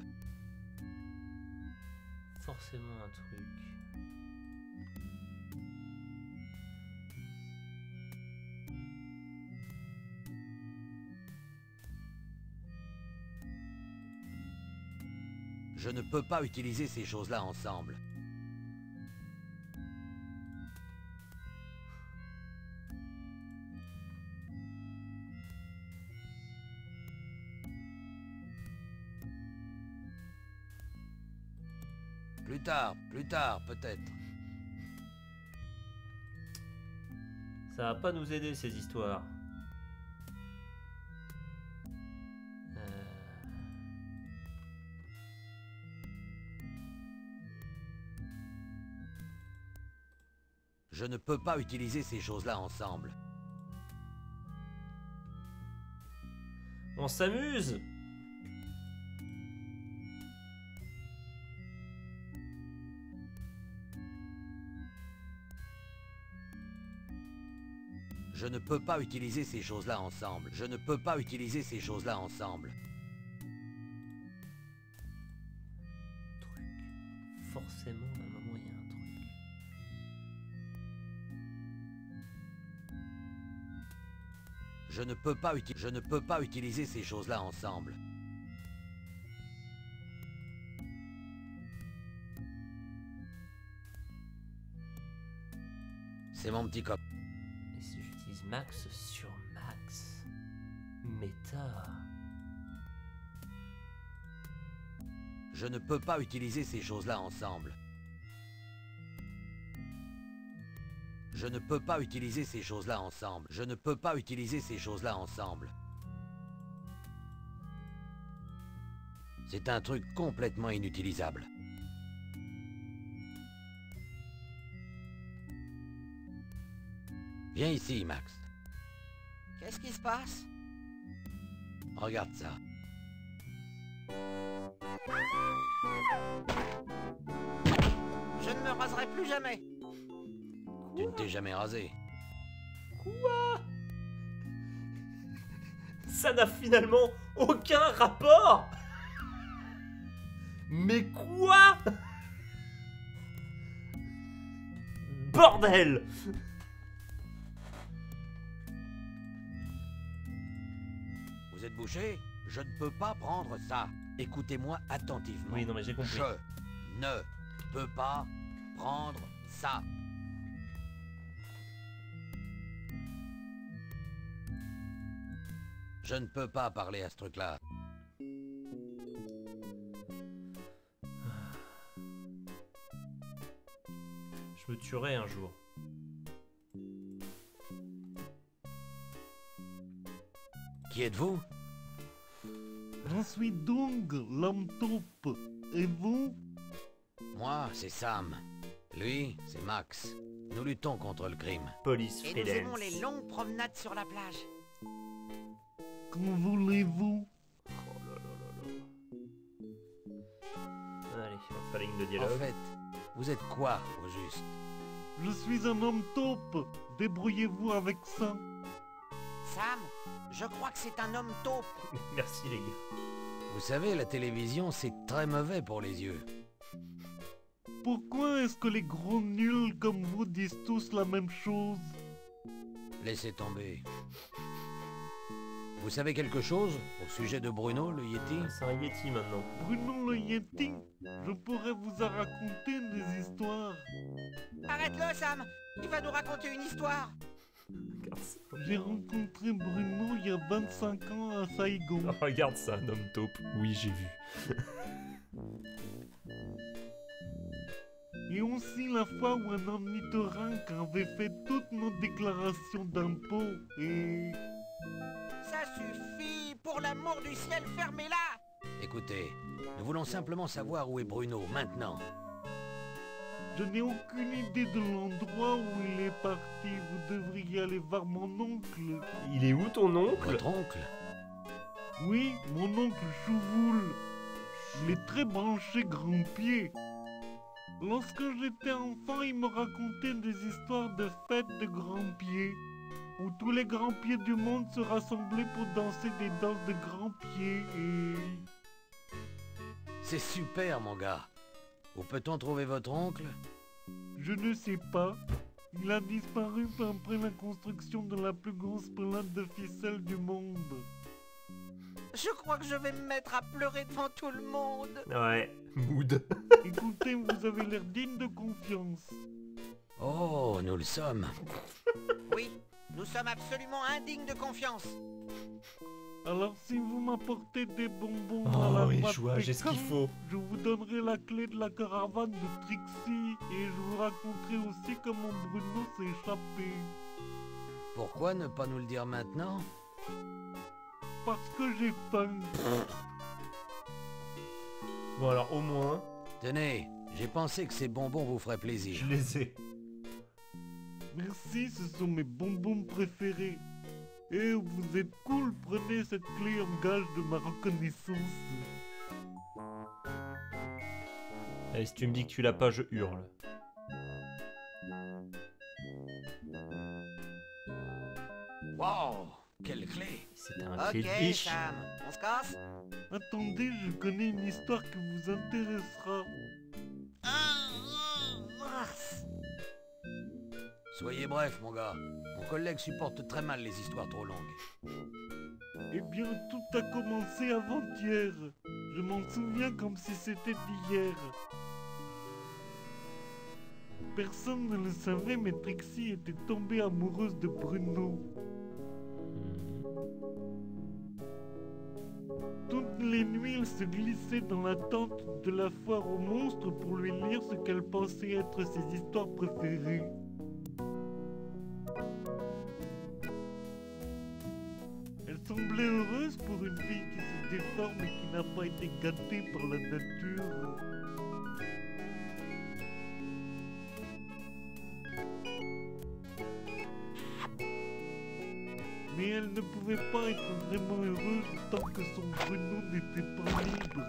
Forcément un truc. Je ne peux pas utiliser ces choses-là ensemble. Plus tard, peut-être. Ça va pas nous aider ces histoires. Je ne peux pas utiliser ces choses-là ensemble. On s'amuse. Je ne peux pas utiliser ces choses-là ensemble. Je ne peux pas utiliser ces choses-là ensemble. Truc. Forcément, à un moment, il y a un truc. Je ne peux pas utiliser ces choses-là ensemble. C'est mon petit copain. Et si j'utilise Max sur Max? Méta. Je ne peux pas utiliser ces choses-là ensemble. Je ne peux pas utiliser ces choses-là ensemble. Je ne peux pas utiliser ces choses-là ensemble. C'est un truc complètement inutilisable. Viens ici, Max. Qu'est-ce qui se passe? Regarde ça. Je ne me raserai plus jamais. Tu ne t'es jamais rasé. Quoi? Ça n'a finalement aucun rapport. Mais quoi? Bordel! Vous êtes bouché? Je ne peux pas prendre ça. Écoutez-moi attentivement. Oui, non, mais j'ai compris. Je ne peux pas prendre ça. Je ne peux pas parler à ce truc-là. Je me tuerai un jour. Qui êtes-vous? Je suis donc l'homme taupe. Et vous? Moi, c'est Sam. Lui, c'est Max. Nous luttons contre le crime. Police Et nous aimons freelance. les longues promenades sur la plage. Qu'en voulez-vous? Oh là là là là. Allez, on va faire la ligne de En dialogue. fait, vous êtes quoi, au juste? Je suis un homme taupe. Débrouillez-vous avec ça. Sam, je crois que c'est un homme taupe. Merci les gars. Vous savez, la télévision, c'est très mauvais pour les yeux. Pourquoi est-ce que les gros nuls comme vous disent tous la même chose? Laissez tomber. Vous savez quelque chose au sujet de Bruno, le Yeti? C'est un Yeti maintenant. Bruno le Yeti, je pourrais vous en raconter des histoires. Arrête-le, Sam. Il va nous raconter une histoire. Regarde ça. J'ai rencontré Bruno il y a 25 ans à Saigon. Oh, regarde ça, un homme taupe. Oui, j'ai vu. Et aussi la fois où un ornithorynque avait fait toutes nos déclarations d'impôts et... Ça suffit. Pour l'amour du ciel, fermez-la. Écoutez, nous voulons simplement savoir où est Bruno, maintenant. Je n'ai aucune idée de l'endroit où il est parti. Vous devriez aller voir mon oncle. Il est où ton oncle? Votre oncle? Oui, mon oncle Chouvoul. Il est très branché grand-pied. Lorsque j'étais enfant, il me racontait des histoires de fêtes de grand-pied, où tous les grands-pieds du monde se rassemblaient pour danser des danses de grand-pied et... C'est super, mon gars. Où peut-on trouver votre oncle? Je ne sais pas. Il a disparu après la construction de la plus grosse pelade de ficelle du monde. Je crois que je vais me mettre à pleurer devant tout le monde. Ouais, mood. Écoutez, vous avez l'air digne de confiance. Oh, nous le sommes. Oui, nous sommes absolument indignes de confiance. Alors si vous m'apportez des bonbons à Oh la oui, boîte joie, j'ai ce qu'il Pécan, faut. je vous donnerai la clé de la caravane de Trixie et je vous raconterai aussi comment Bruno s'est échappé. Pourquoi ne pas nous le dire maintenant? Parce que j'ai faim. Bon alors au moins, Tenez, j'ai pensé que ces bonbons vous feraient plaisir. je les ai. Merci, ce sont mes bonbons préférés. Et vous êtes cool, prenez cette clé en gage de ma reconnaissance. Allez, si tu me dis que tu l'as pas, je hurle. Wow, quelle clé! C'est un Ok, clé de biche. Sam, on se casse? Attendez, je connais une histoire qui vous intéressera. Soyez bref, mon gars. Mon collègue supporte très mal les histoires trop longues. Eh bien, tout a commencé avant-hier. Je m'en souviens comme si c'était d'hier. Personne ne le savait, mais Trixie était tombée amoureuse de Bruno. Toutes les nuits, elle se glissait dans la tente de la foire aux monstres pour lui lire ce qu'elle pensait être ses histoires préférées. Elle semblait heureuse pour une fille qui se déforme et qui n'a pas été gâtée par la nature. Mais elle ne pouvait pas être vraiment heureuse tant que son Bruno n'était pas libre.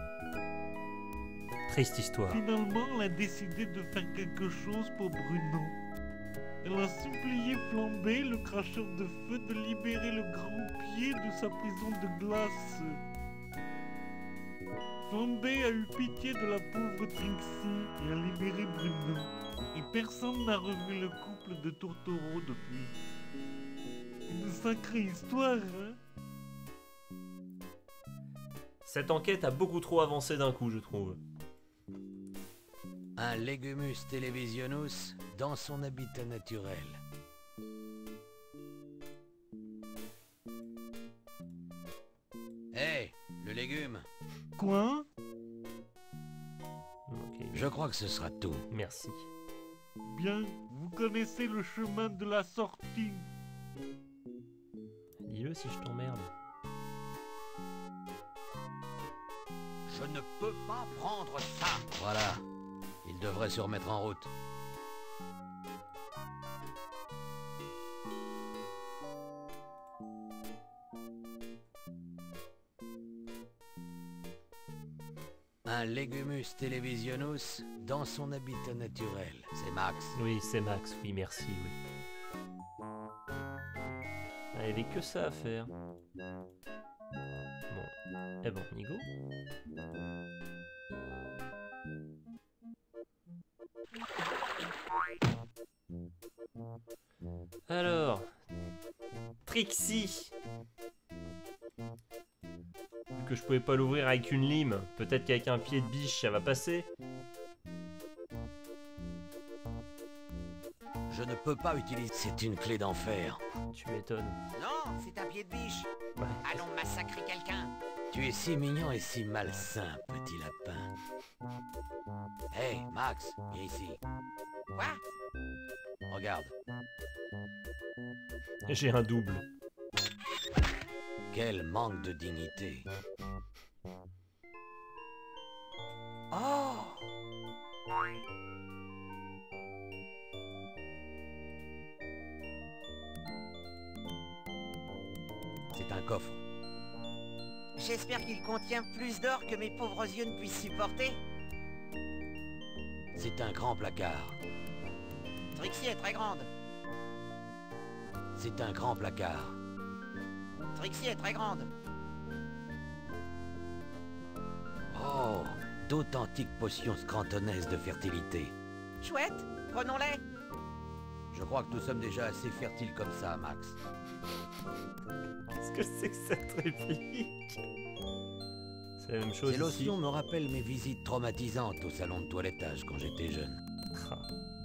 Triste histoire. Finalement, elle a décidé de faire quelque chose pour Bruno. Elle a supplié Flambé, le cracheur de feu, de libérer le grand pied de sa prison de glace. Flambé a eu pitié de la pauvre Trixie et a libéré Bruno. Et personne n'a revu le couple de tourtereaux depuis. Une sacrée histoire, hein? Cette enquête a beaucoup trop avancé d'un coup, je trouve. Un Legumus televisionus dans son habitat naturel. Hé, le légume. Quoi? Ok, Je crois que ce sera tout. merci. Bien, vous connaissez le chemin de la sortie. Dis-le si je t'emmerde. Je ne peux pas prendre ça. Voilà. Il devrait se remettre en route. Un Legumus televisionus dans son habitat naturel. C'est Max. Oui, c'est Max, oui, merci, oui. Ah, il n'y avait que ça à faire. Bon. Eh bon, Nigo. Alors, Trixie. Vu que je pouvais pas l'ouvrir avec une lime, peut-être qu'avec un pied de biche ça va passer. Je ne peux pas utiliser... C'est une clé d'enfer. Tu m'étonnes. Non, c'est un pied de biche. Ouais. Allons massacrer quelqu'un. Tu es si mignon et si malsain, petit lapin. Hey, Max, viens ici. Quoi? Regarde. J'ai un double. Quel manque de dignité. Oh! C'est un coffre. J'espère qu'il contient plus d'or que mes pauvres yeux ne puissent supporter. C'est un grand placard. Trixie est très grande. C'est un grand placard. Trixie est très grande. Oh, d'authentiques potions scrantonnaises de fertilité. Chouette, prenons-les. Je crois que nous sommes déjà assez fertiles comme ça, Max. Qu'est-ce que c'est que cette réplique? C'est la même chose Ces ici. lotions me rappellent mes visites traumatisantes au salon de toilettage quand j'étais jeune. Ah.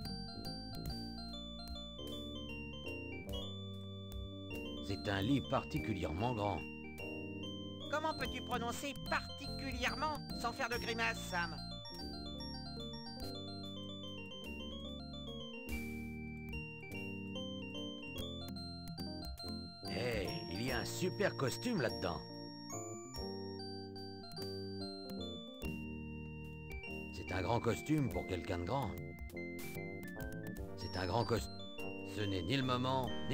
C'est un lit particulièrement grand. Comment peux-tu prononcer particulièrement sans faire de grimace, Sam? Hey, il y a un super costume là-dedans. C'est un grand costume pour quelqu'un de grand. C'est un grand costume. Ce n'est ni le moment, ni...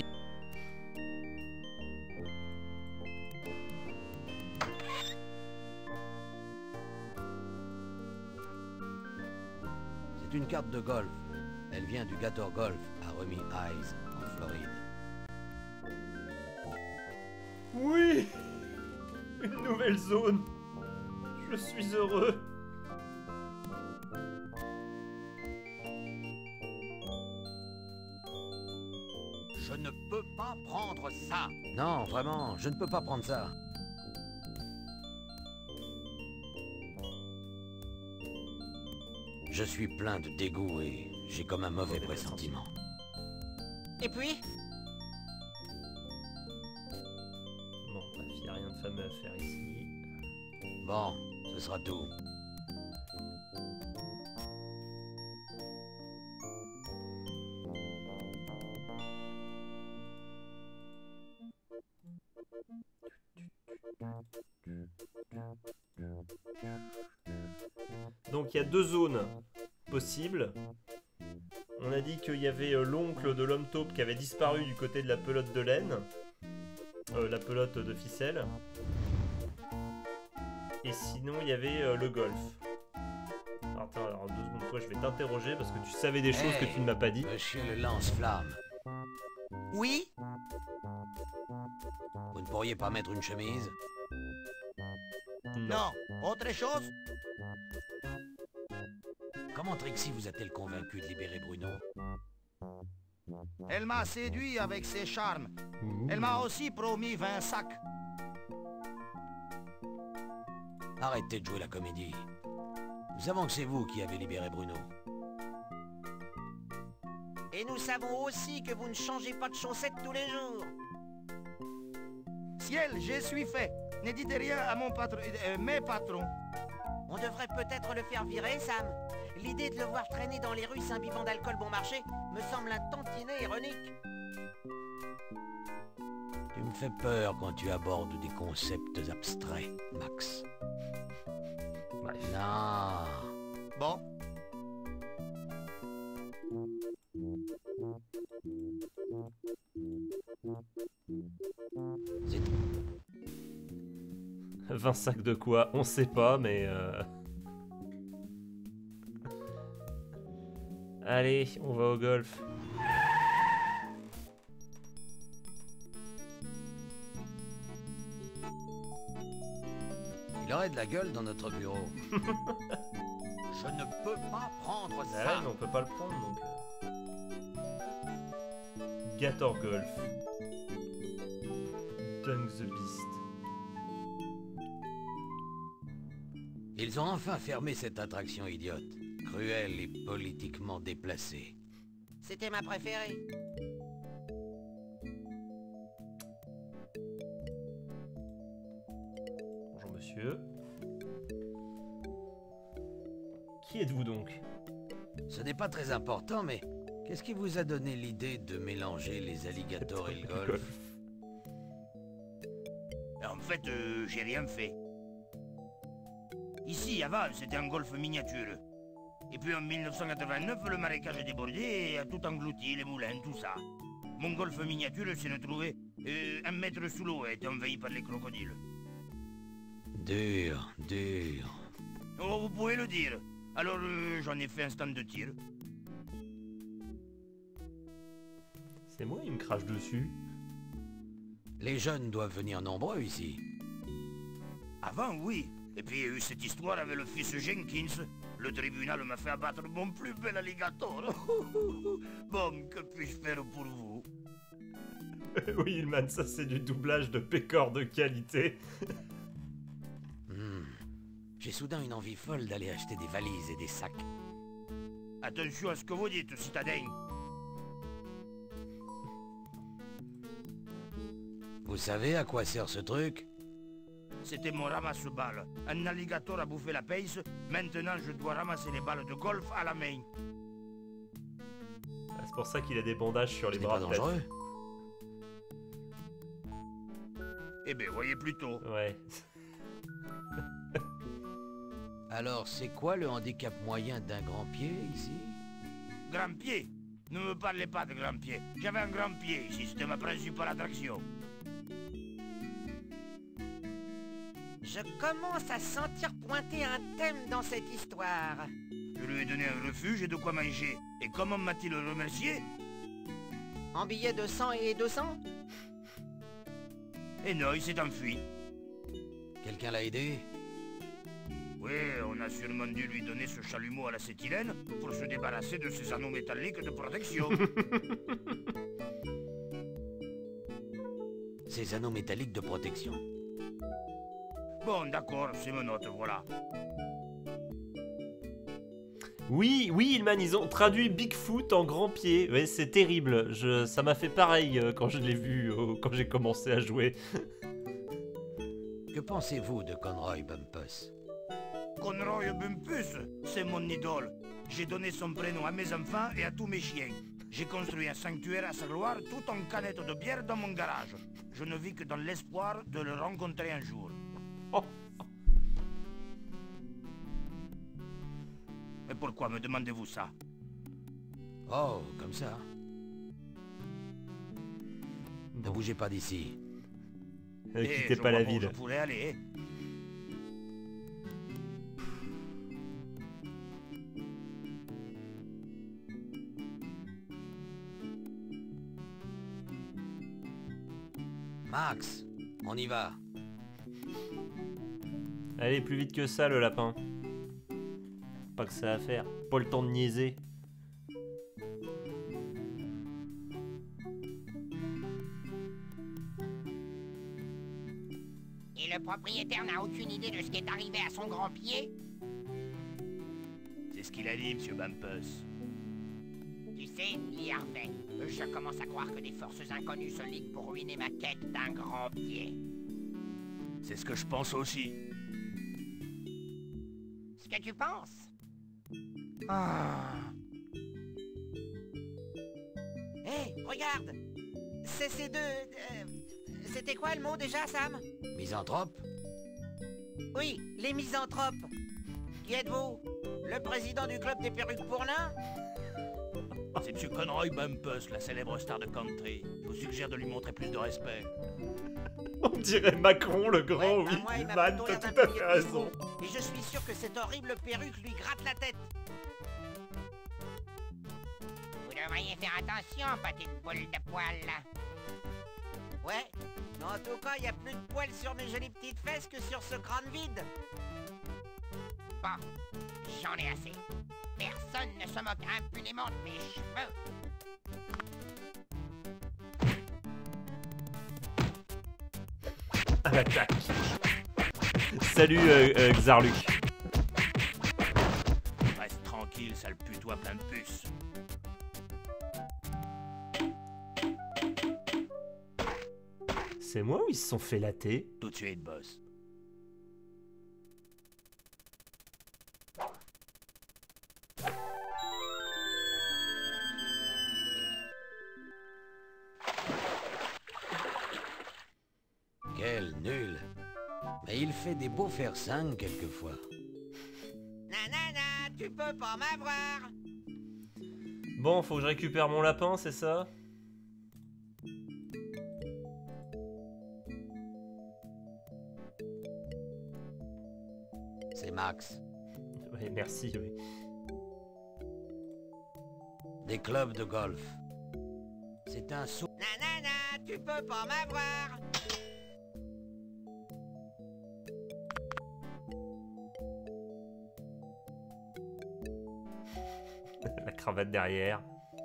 C'est une carte de golf. Elle vient du Gator Golf à Rummy Eyes, en Floride. Oui! Une nouvelle zone! Je suis heureux! Je ne peux pas prendre ça. Non, vraiment, je ne peux pas prendre ça. Je suis plein de dégoût et j'ai comme un mauvais pressentiment. Et puis? Bon, bref, il n'y a rien de fameux à faire ici. Bon, ce sera tout. Donc il y a deux zones possibles. On a dit qu'il y avait l'oncle de l'homme taupe qui avait disparu du côté de la pelote de laine. La pelote de ficelle. Et sinon il y avait le golf. Alors, attends, alors 2 secondes, toi je vais t'interroger parce que tu savais des choses que tu ne m'as pas dit. Monsieur le lance-flamme, Oui? vous ne pourriez pas mettre une chemise? Non. Autre chose? Comment Trixie vous a-t-elle convaincu de libérer Bruno? Elle m'a séduit avec ses charmes. Elle m'a aussi promis 20 sacs. Arrêtez de jouer la comédie. Nous savons que c'est vous qui avez libéré Bruno. Et nous savons aussi que vous ne changez pas de chaussettes tous les jours. Ciel, je suis fait. Ne dites rien à mon patron, mes patrons. On devrait peut-être le faire virer, Sam. L'idée de le voir traîner dans les rues s'imbibant d'alcool bon marché me semble un tantinet ironique. Tu me fais peur quand tu abordes des concepts abstraits, Max. Bref. Non. Bon. C'est 20 sacs de quoi? On sait pas, mais... Allez, on va au golf. Il aurait de la gueule dans notre bureau. Je ne peux pas prendre Ah ça. ouais, mais on peut pas le prendre, donc... Gator Golf. Dunk the Beast. Ils ont enfin fermé cette attraction idiote, cruelle et politiquement déplacée. C'était ma préférée. Bonjour monsieur. Qui êtes-vous donc? Ce n'est pas très important, mais qu'est-ce qui vous a donné l'idée de mélanger les alligators et le golf? En fait, j'ai rien fait. Ici, avant, c'était un golf miniature. Et puis en 1989, le marécage a débordé et a tout englouti, les moulins, tout ça. Mon golf miniature s'est retrouvé 1 mètre sous l'eau et était envahi par les crocodiles. Dur, dur. Oh, vous pouvez le dire. Alors, j'en ai fait un stand de tir. C'est moi, il me crache dessus. Les jeunes doivent venir nombreux ici. Avant, oui. Et puis il y a eu cette histoire avec le fils Jenkins. Le tribunal m'a fait abattre mon plus bel alligator. Bon, que puis-je faire pour vous? Oui, Ilman, ça c'est du doublage de pécor de qualité. J'ai soudain une envie folle d'aller acheter des valises et des sacs. Attention à ce que vous dites, citadin. Vous savez à quoi sert ce truc? C'était mon ramasse-balles. Un alligator a bouffé la pace. Maintenant, je dois ramasser les balles de golf à la main. Ah, c'est pour ça qu'il a des bandages sur les Ce n'est bras. pas peut-être. dangereux. Eh bien, voyez plutôt. Ouais. Alors, c'est quoi le handicap moyen d'un grand pied ici? Grand pied. Ne me parlez pas de grand pied. J'avais un grand pied ici. C'était ma principale attraction. Je commence à sentir pointer un thème dans cette histoire. Je lui ai donné un refuge et de quoi manger. Et comment m'a-t-il remercié? En billets de 100 et 200? Et non, il s'est enfui. Quelqu'un l'a aidé? Oui, on a sûrement dû lui donner ce chalumeau à l'acétylène pour se débarrasser de ses anneaux métalliques de protection. Ces anneaux métalliques de protection. Bon, d'accord, c'est mes notes, voilà. Oui, oui, Ilman, ils ont traduit Bigfoot en grand pied. Ouais, c'est terrible. Ça m'a fait pareil quand je l'ai vu, quand j'ai commencé à jouer. Que pensez-vous de Conroy Bumpus? Conroy Bumpus, c'est mon idole. J'ai donné son prénom à mes enfants et à tous mes chiens. J'ai construit un sanctuaire à sa gloire tout en canette de bière dans mon garage. Je ne vis que dans l'espoir de le rencontrer un jour. Oh. Mais pourquoi me demandez-vous ça? Oh, comme ça. Ne Bon. bougez pas d'ici. Quittez je pas la vois où ville. je pourrais aller. Max, on y va. Allez, plus vite que ça, le lapin. Pas que ça à faire. Pas le temps de niaiser. Et le propriétaire n'a aucune idée de ce qui est arrivé à son grand pied? C'est ce qu'il a dit, monsieur Bumpus. Tu sais, Lee Harvey, je commence à croire que des forces inconnues se liguent pour ruiner ma quête d'un grand pied. C'est ce que je pense aussi. Ce que tu penses? Ah. Hé, regarde! C'est ces deux... c'était quoi le mot déjà, Sam? Misanthrope? Oui, les misanthropes. Qui êtes-vous? Le président du club des perruques pour nains? C'est monsieur Conroy Bumpus, la célèbre star de country. Je vous suggère de lui montrer plus de respect. On dirait Macron, le grand, Ouais, oui. moi, il m'a Man, plutôt t'as l'air tout à d'un fait vieux raison. pivot. Et je suis sûr que cette horrible perruque lui gratte la tête. Vous devriez faire attention, petite boule de poils. Ouais, mais en tout cas, il y a plus de poils sur mes jolies petites fesses que sur ce crâne vide. Bon, j'en ai assez. Personne ne se moque impunément de mes cheveux. À l'attaque. Salut Xarluc. Reste tranquille, sale putois plein de puces. C'est moi ou ils se sont fait latter? Tout de suite, boss. Quel nul. Mais il fait des beaux faire 5 quelquefois. Nanana, tu peux pas m'avoir. Bon, faut que je récupère mon lapin, c'est ça? C'est Max. Oui, merci, oui. Des clubs de golf. C'est un sou... Nanana, tu peux pas m'avoir. La cravate derrière.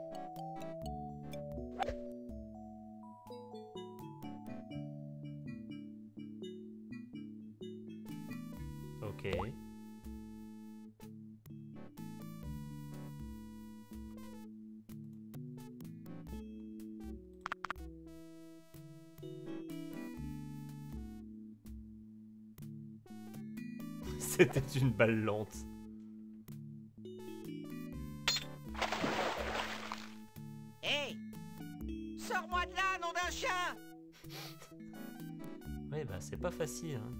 Ok. C'était une balle lente. Hé, sors-moi de là, nom d'un chien. Ouais, bah c'est pas facile. Hein.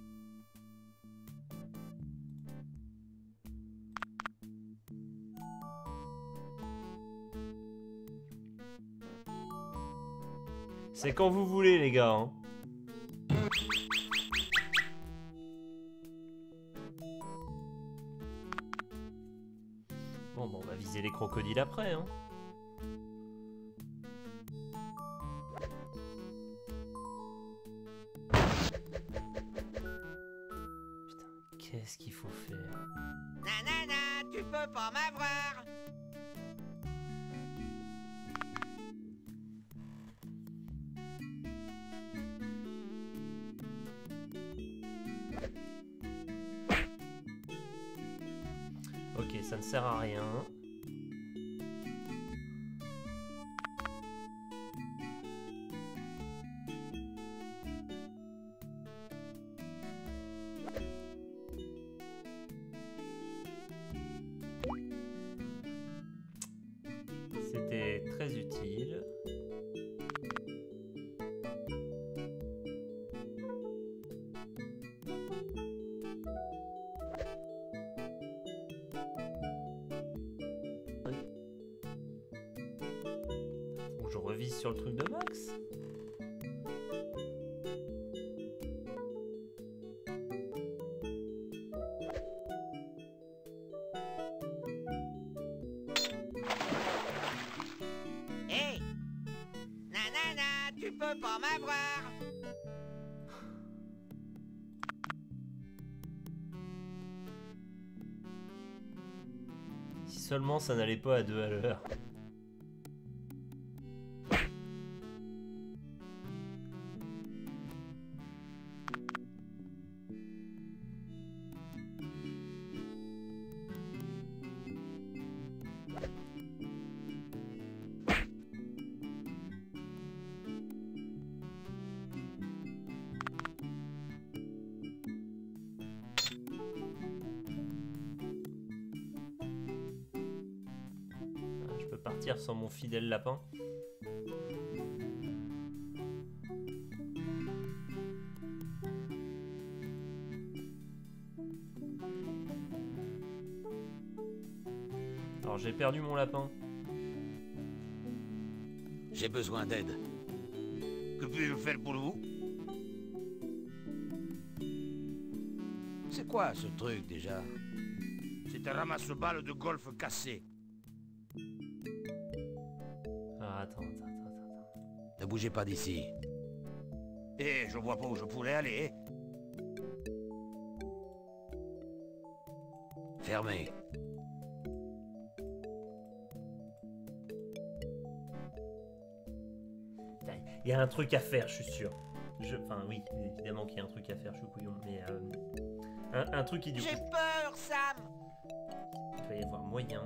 C'est quand vous voulez, les gars. Hein. Bon, bah, on va viser les crocodiles après. Hein. Putain, qu'est-ce qu'il faut faire? Nanana, tu peux pas m'avoir. Ok, ça ne sert à rien. C'était très utile. Bon, je revise sur le truc de Max. Hé, nanana, tu peux pas m'avoir. Si seulement ça n'allait pas à 2 à l'heure. partir sans mon fidèle lapin. Alors j'ai perdu mon lapin. J'ai besoin d'aide. Que puis-je faire pour vous? C'est quoi ce truc déjà? C'est un ramasse-balles de golf cassé. Ah, attends. Ne bougez pas d'ici. Et je vois pas où je pourrais aller. Fermez. Il y a un truc à faire, je suis sûr. Enfin oui, évidemment qu'il y a un truc à faire, je suis couillon, mais un truc qui du coup... J'ai peur, Sam. Il va y avoir moyen.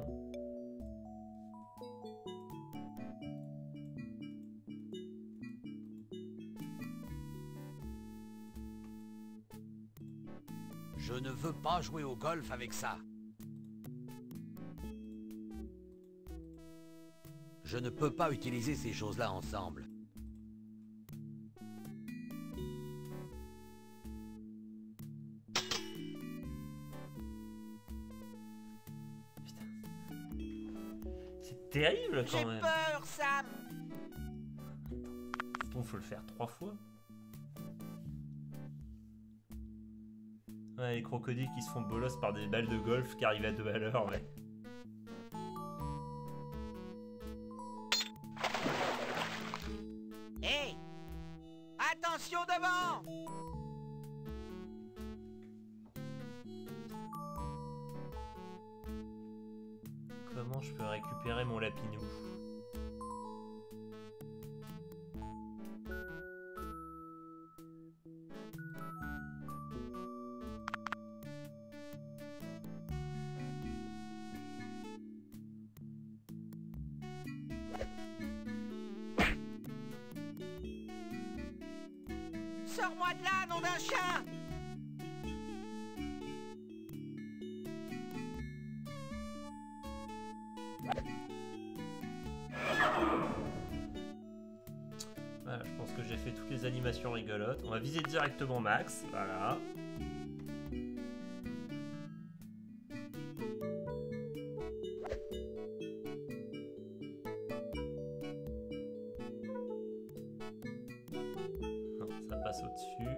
Je ne veux pas jouer au golf avec ça. Je ne peux pas utiliser ces choses-là ensemble. C'est terrible quand J'ai même. peur, Sam. Bon, faut le faire 3 fois. Ouais, les crocodiles qui se font bolos par des balles de golf qui arrivent à 2 à l'heure, ouais. Hé, attention devant. Comment je peux récupérer mon lapinou? Sors-moi de là, nom d'un chien. Voilà, je pense que j'ai fait toutes les animations rigolotes. On va viser directement Max, voilà. Non, ça passe au-dessus.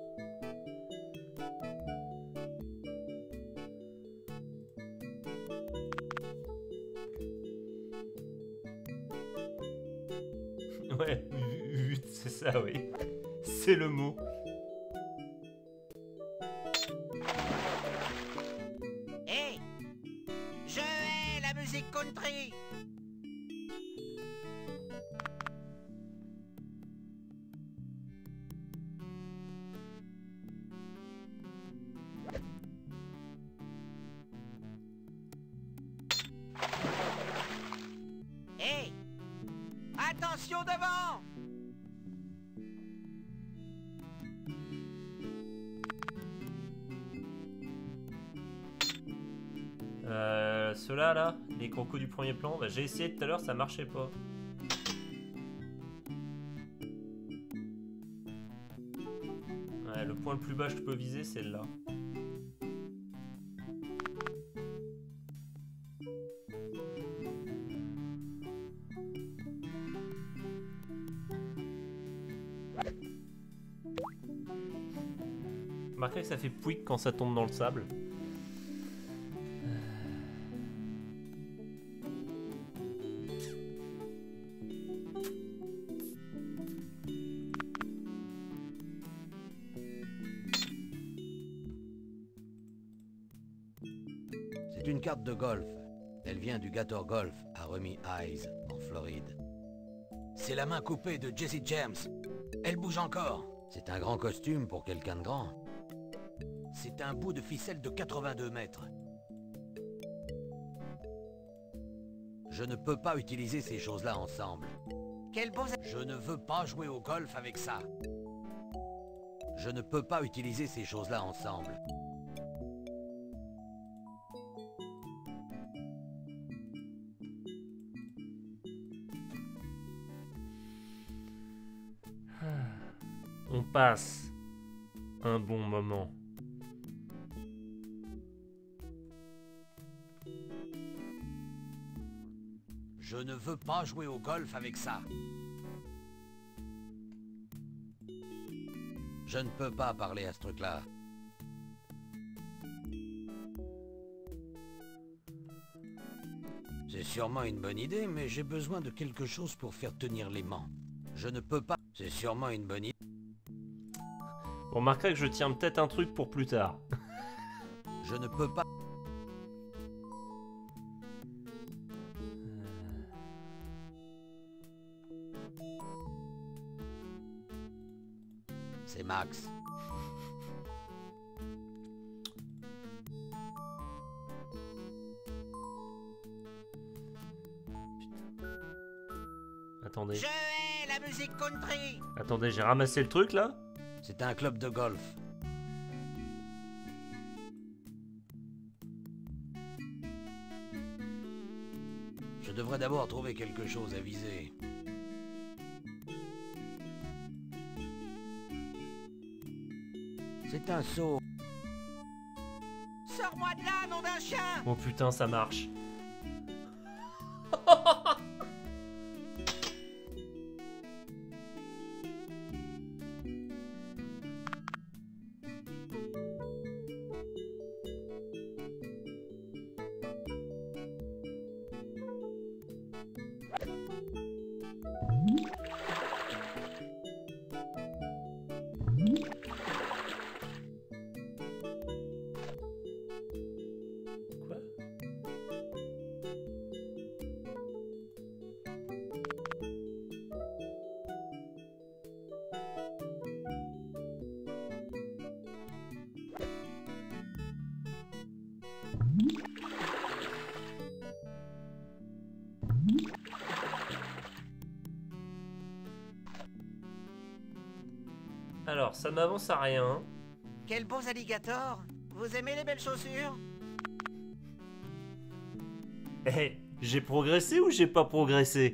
Ouais, c'est ça, oui. C'est le mot. Hé, je hais la musique country. Hé, attention devant. Ceux-là, là, les crocos du premier plan, bah, j'ai essayé tout à l'heure, ça marchait pas. Ouais, le point le plus bas que je peux viser, c'est là. Remarquez que ça fait pouic quand ça tombe dans le sable. C'est une carte de golf. Elle vient du Gator Golf à Rummy Eyes, en Floride. C'est la main coupée de Jesse James. Elle bouge encore. C'est un grand costume pour quelqu'un de grand. C'est un bout de ficelle de 82 mètres. Je ne peux pas utiliser ces choses-là ensemble. Quel beau... Je ne veux pas jouer au golf avec ça. Je ne peux pas utiliser ces choses-là ensemble. On passe un bon moment. Je ne veux pas jouer au golf avec ça. Je ne peux pas parler à ce truc-là. C'est sûrement une bonne idée, mais j'ai besoin de quelque chose pour faire tenir l'aimant. Je ne peux pas... C'est sûrement une bonne idée. Vous remarquerez que je tiens peut-être un truc pour plus tard. Je ne peux pas... C'est Max. Attendez. Je hais la musique country. Attendez, j'ai ramassé le truc là. C'est un club de golf. Je devrais d'abord trouver quelque chose à viser. C'est un saut. Sors-moi de là, nom d'un chien. Oh putain, ça marche. Quoi? Alors, ça n'avance à rien. Quels beaux alligators. Vous aimez les belles chaussures? Eh, j'ai progressé ou j'ai pas progressé?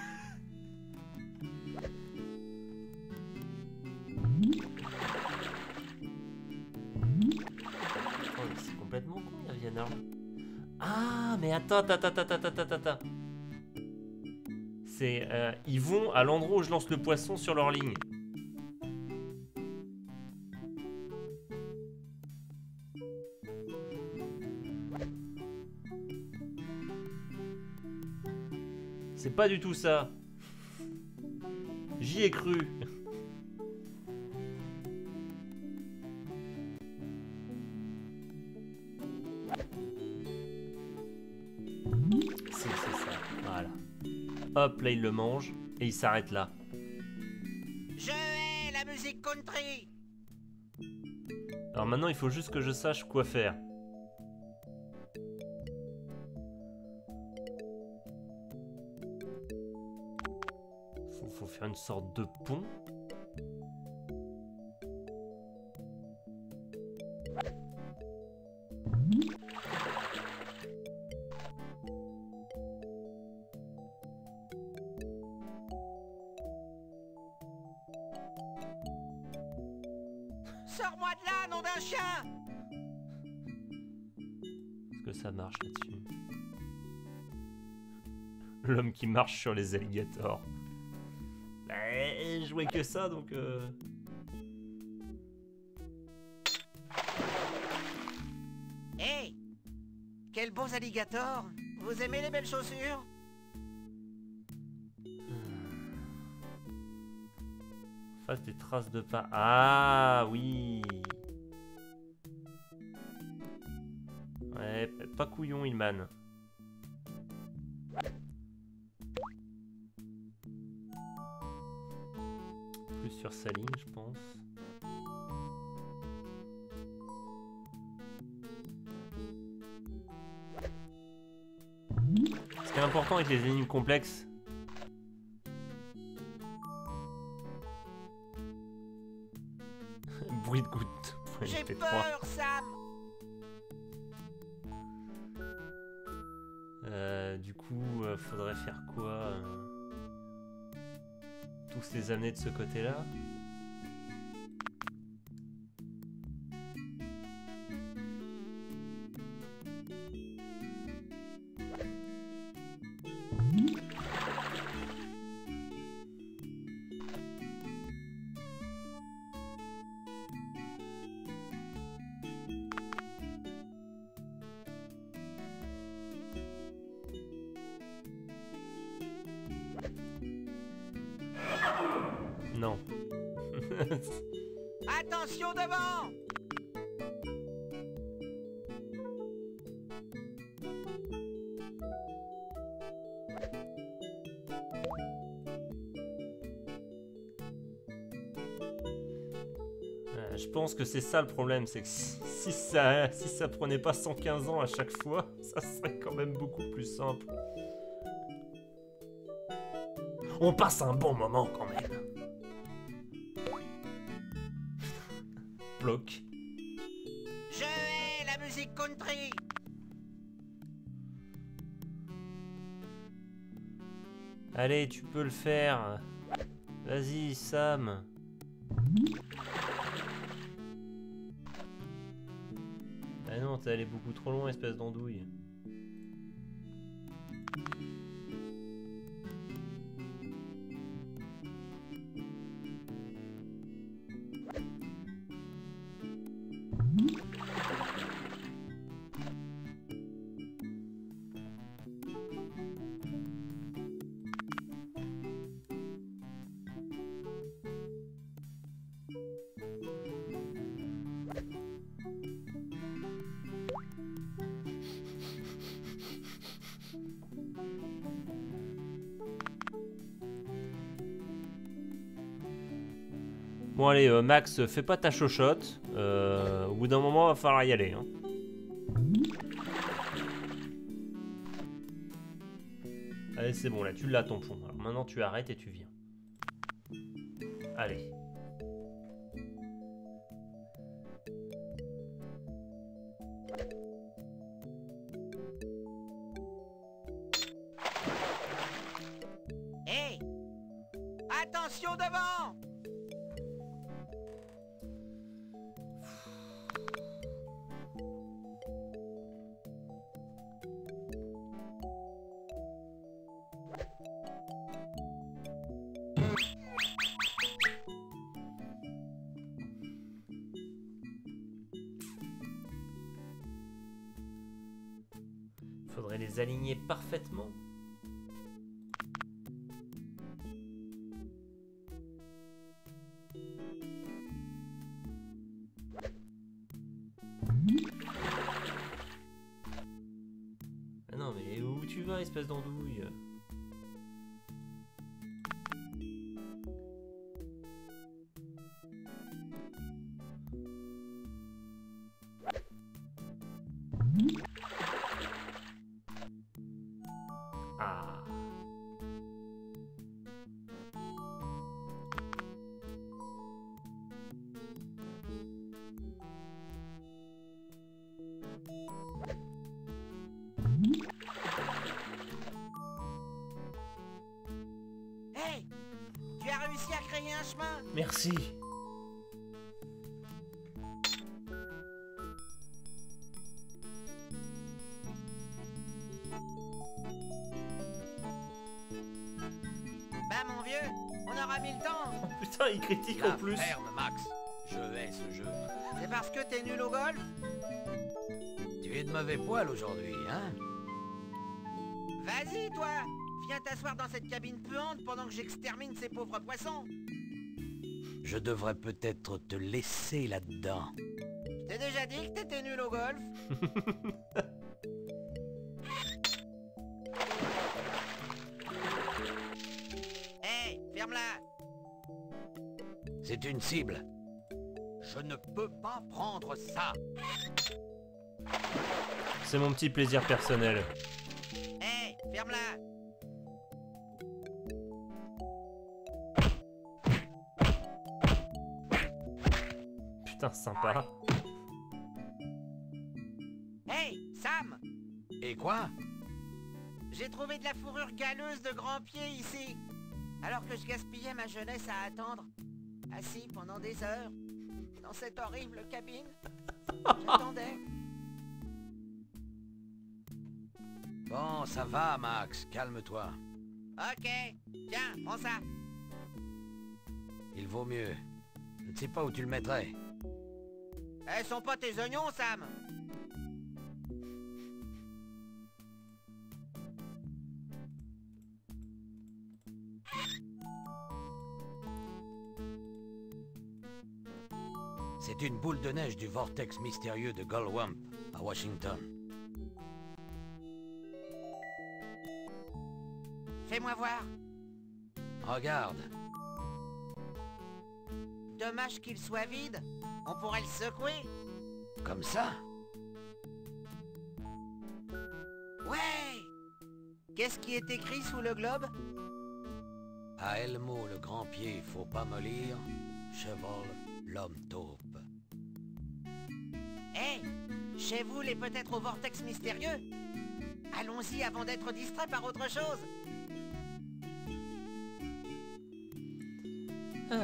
Oh, mais c'est complètement con, ils reviennent là. Ah, mais attends. C'est, ils vont à l'endroit où je lance le poisson sur leur ligne. C'est pas du tout ça. J'y ai cru. C'est ça. Voilà. Hop, là il le mange et il s'arrête là. Je hais la musique country. Alors maintenant il faut juste que je sache quoi faire. Faut faire une sorte de pont. Sors-moi de là, nom d'un chien. Est-ce que ça marche là-dessus? L'homme qui marche sur les alligators. Je jouais que ça donc. Hey, quels beaux alligators. Vous aimez les belles chaussures? Face des traces de pas. Ah oui. Ouais, pas couillon, Hillman. Plus sur sa ligne, je pense. Ce qui est important avec les énigmes complexes, bruit de goutte. J'ai peur, Sam. Du coup, faudrait faire quoi tous ces années de ce côté-là? Non. Attention devant! Je pense que c'est ça le problème, c'est que si ça prenait pas 115 ans à chaque fois, ça serait quand même beaucoup plus simple. On passe un bon moment quand même. Bloc. Je hais la musique country! Allez, tu peux le faire. Vas-y, Sam. Ah non, t'es allé beaucoup trop loin, espèce d'andouille. Bon allez, Max, fais pas ta chochotte. Au bout d'un moment, va falloir y aller. Hein. Allez, c'est bon, là, tu l'as ton pont. Alors maintenant, tu arrêtes et tu viens. Allez. Hé! Attention devant! Faudrait les aligner parfaitement. Ah non mais où tu vas, espèce d'andouille? Ah. Hé! Tu as réussi à créer un chemin! Merci. Bah mon vieux, on aura mis le temps! Putain, il critique La en plus. ferme, Max. Je hais ce jeu. C'est parce que t'es nul au golf? Tu es de mauvais poil aujourd'hui, hein? Vas-y toi! Viens t'asseoir dans cette cabine puante pendant que j'extermine ces pauvres poissons! Je devrais peut-être te laisser là-dedans. Je t'ai déjà dit que t'étais nul au golf! Hé! Ferme-la! C'est une cible. Je ne peux pas prendre ça. C'est mon petit plaisir personnel. Hé! Ferme-la! Putain, sympa. Hey, Sam! Et quoi? J'ai trouvé de la fourrure galeuse de grand pied ici. Alors que je gaspillais ma jeunesse à attendre, assis pendant des heures, dans cette horrible cabine, j'attendais. Bon, ça va, Max. Calme-toi. Ok, tiens, prends ça. Il vaut mieux. Je ne sais pas où tu le mettrais. Elles sont pas tes oignons, Sam. C'est une boule de neige du vortex mystérieux de Gullwump, à Washington. Fais-moi voir. Regarde. Dommage qu'il soit vide. On pourrait le secouer. Comme ça? Ouais. Qu'est-ce qui est écrit sous le globe? À Elmo le grand pied, faut pas me lire. Cheval, l'homme taupe. Hé, chez vous, et peut-être au vortex mystérieux? Allons-y avant d'être distrait par autre chose. Ah.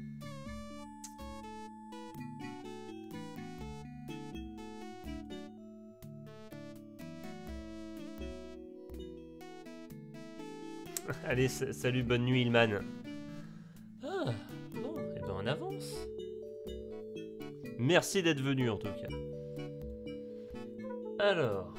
Allez, salut, bonne nuit, Ilman. Ah, bon, et ben on avance. Merci d'être venu en tout cas. Alors.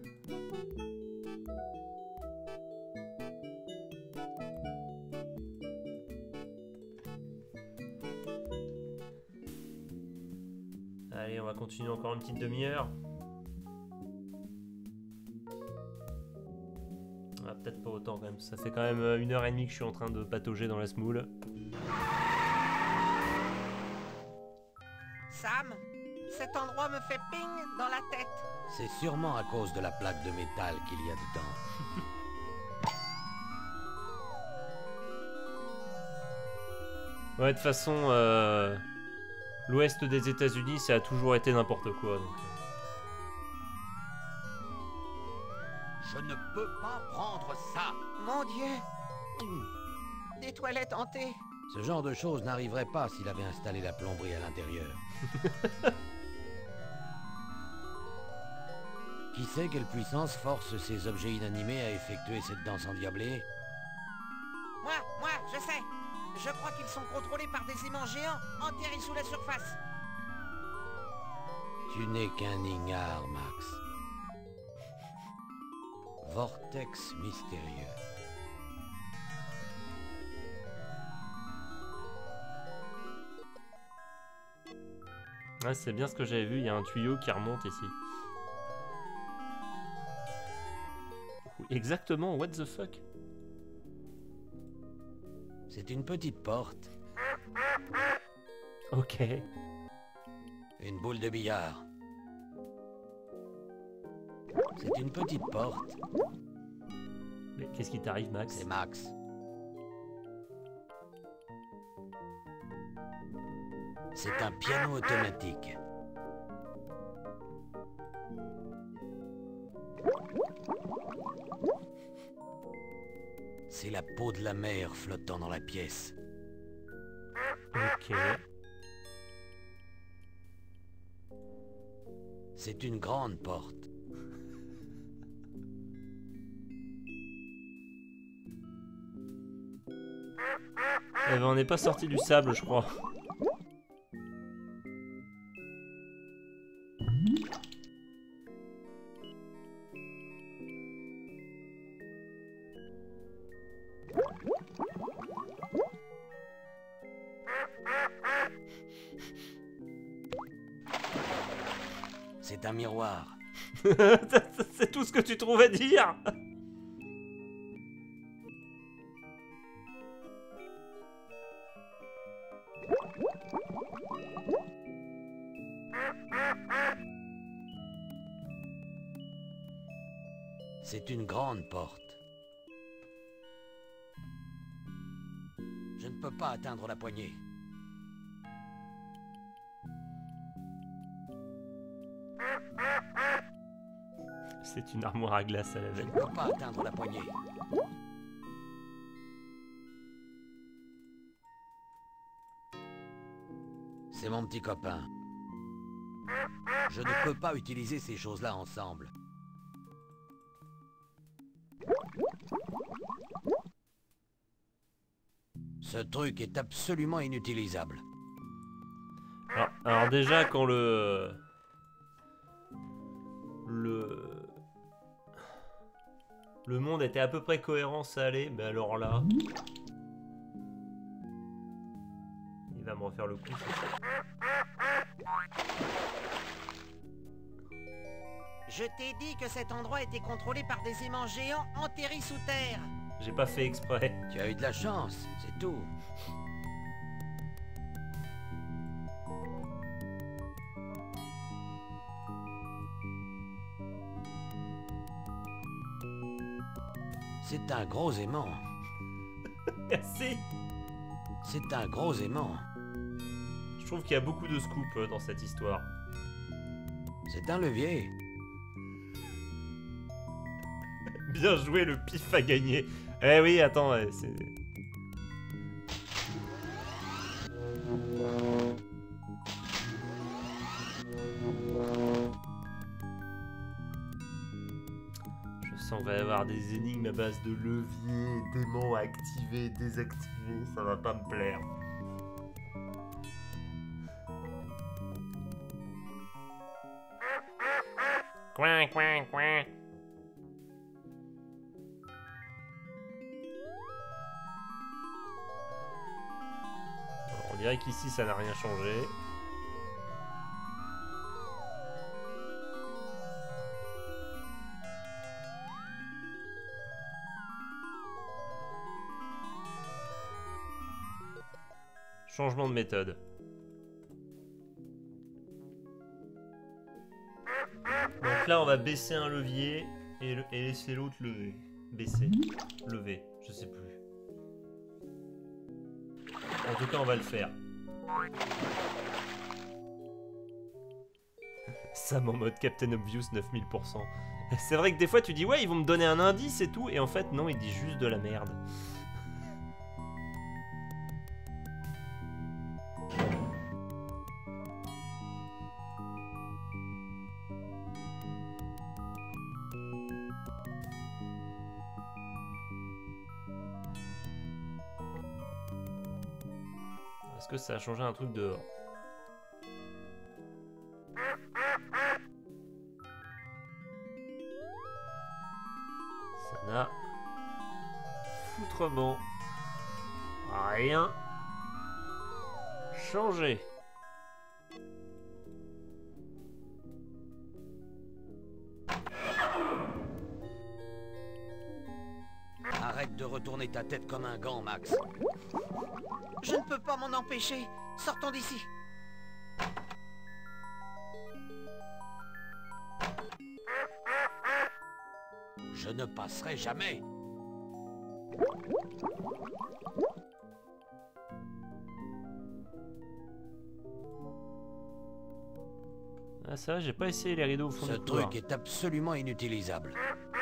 Allez, on va continuer encore une petite demi-heure. Ah, peut-être pas autant quand même. Ça fait quand même 1h30 que je suis en train de patauger dans la semoule. Sam, cet endroit me fait ping dans la tête. C'est sûrement à cause de la plaque de métal qu'il y a dedans. Ouais, de toute façon, l'ouest des États-Unis, ça a toujours été n'importe quoi. Donc, Je ne peux pas prendre ça. Mon Dieu. Des toilettes hantées. Ce genre de choses n'arriverait pas s'il avait installé la plomberie à l'intérieur. Qui sait quelle puissance force ces objets inanimés à effectuer cette danse endiablée? Moi, je sais. Je crois qu'ils sont contrôlés par des aimants géants enterrés sous la surface. Tu n'es qu'un ignare, Max. Vortex mystérieux. ouais, c'est bien ce que j'avais vu. Il y a un tuyau qui remonte ici. Exactement, what the fuck? C'est une petite porte. Ok. Une boule de billard. C'est une petite porte. Mais qu'est-ce qui t'arrive, Max? C'est Max. C'est un piano automatique. C'est la peau de la mer flottant dans la pièce. Ok. C'est une grande porte. Eh ben, on n'est pas sorti du sable, je crois. C'est un miroir. C'est tout ce que tu trouves à dire? C'est une grande porte. Je ne peux pas atteindre la poignée. C'est une armoire à glace à la Je veine. ne peux pas atteindre la poignée. C'est mon petit copain. Je ne peux pas utiliser ces choses-là ensemble. Ce truc est absolument inutilisable. Alors déjà, quand le monde était à peu près cohérent, ça allait, mais alors là... Il va me refaire le coup. Je t'ai dit que cet endroit était contrôlé par des aimants géants enterrés sous terre. J'ai pas fait exprès. Tu as eu de la chance, c'est tout. C'est un gros aimant. Merci. C'est un gros aimant. Je trouve qu'il y a beaucoup de scoop dans cette histoire. C'est un levier. Bien joué, le pif a gagné. Eh oui, attends, c'est... Je sens qu'il va y avoir des énigmes à base de levier, d'aimants à activer, désactiver, ça va pas me plaire. Coin, coin, coin. On dirait qu'ici ça n'a rien changé. Changement de méthode. Donc là on va baisser un levier et laisser l'autre lever. Baisser. Lever. Je sais plus. En tout cas, on va le faire. Sam en mode Captain Obvious 9000%. C'est vrai que des fois tu dis ouais, ils vont me donner un indice et tout, et en fait non, il dit juste de la merde. Est-ce que ça a changé un truc dehors? Ça n'a foutrement rien changé. Arrête de retourner ta tête comme un gant, Max. Je ne peux pas m'en empêcher. Sortons d'ici. Je ne passerai jamais. Ah ça, j'ai pas essayé les rideaux au fond Ce du couloir. truc est absolument inutilisable.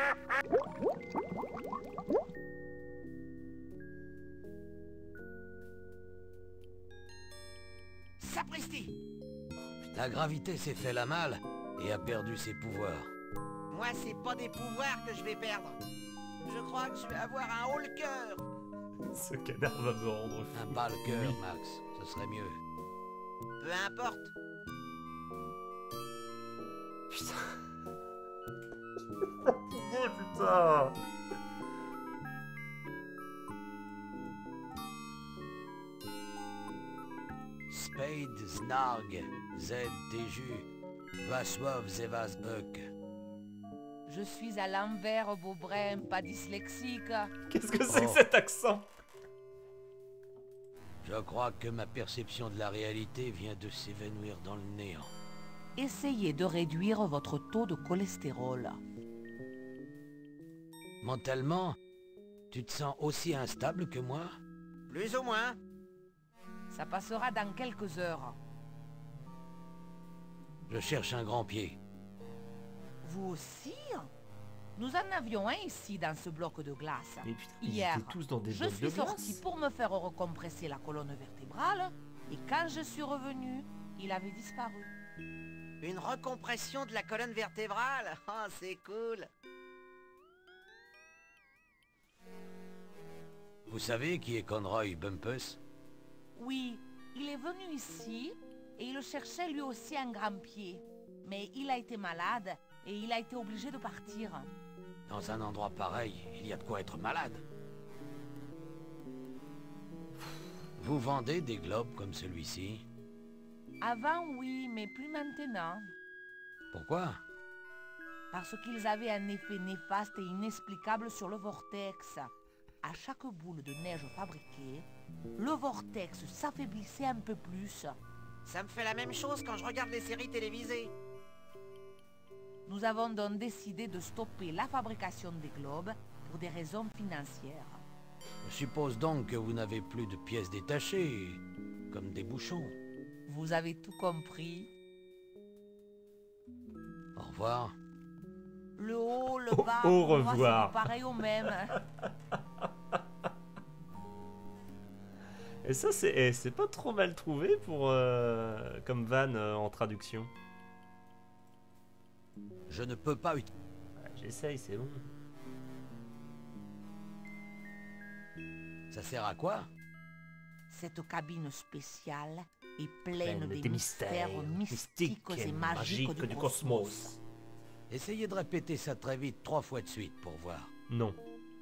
Sapristi! La gravité s'est fait la malle et a perdu ses pouvoirs. Moi, c'est pas des pouvoirs que je vais perdre. Je crois que je vais avoir un haut le cœur. Ce canard va me rendre fou. Un bas le cœur, Oui. Max. Ce serait mieux. Peu importe. Putain. Oh putain. Spade, Snarg, Z, Téju, Vaswov, Zevasbuk. Je suis à l'envers, Beaubrun, pas dyslexique. Qu'est-ce que c'est que Oh. cet accent? Je crois que ma perception de la réalité vient de s'évanouir dans le néant. Essayez de réduire votre taux de cholestérol. Mentalement, tu te sens aussi instable que moi? Plus ou moins. Ça passera dans quelques heures. Je cherche un grand pied. Vous aussi? Nous en avions un ici dans ce bloc de glace. Mais putain, ils Hier, étaient tous dans des je blocs de suis sorti glace. pour me faire recompresser la colonne vertébrale et quand je suis revenu, il avait disparu. Une recompression de la colonne vertébrale. Oh, c'est cool. Vous savez qui est Conroy Bumpus? Oui, il est venu ici et il cherchait lui aussi un grand pied. Mais il a été malade et il a été obligé de partir. Dans un endroit pareil, il y a de quoi être malade. Vous vendez des globes comme celui-ci? Avant, oui, mais plus maintenant. Pourquoi? Parce qu'ils avaient un effet néfaste et inexplicable sur le vortex. À chaque boule de neige fabriquée, le vortex s'affaiblissait un peu plus. Ça me fait la même chose quand je regarde les séries télévisées. Nous avons donc décidé de stopper la fabrication des globes pour des raisons financières. Je suppose donc que vous n'avez plus de pièces détachées, comme des bouchons. Vous avez tout compris. Au revoir. Le haut, le bas, Au pour moi, revoir. c'est pareil au même. Et ça, c'est pas trop mal trouvé pour comme van en traduction. Je ne peux pas utiliser... J'essaye, c'est long. Ça sert à quoi? Cette cabine spéciale est pleine Pleine des mystères mystiques et magiques du cosmos. Essayez de répéter ça très vite 3 fois de suite pour voir. Non.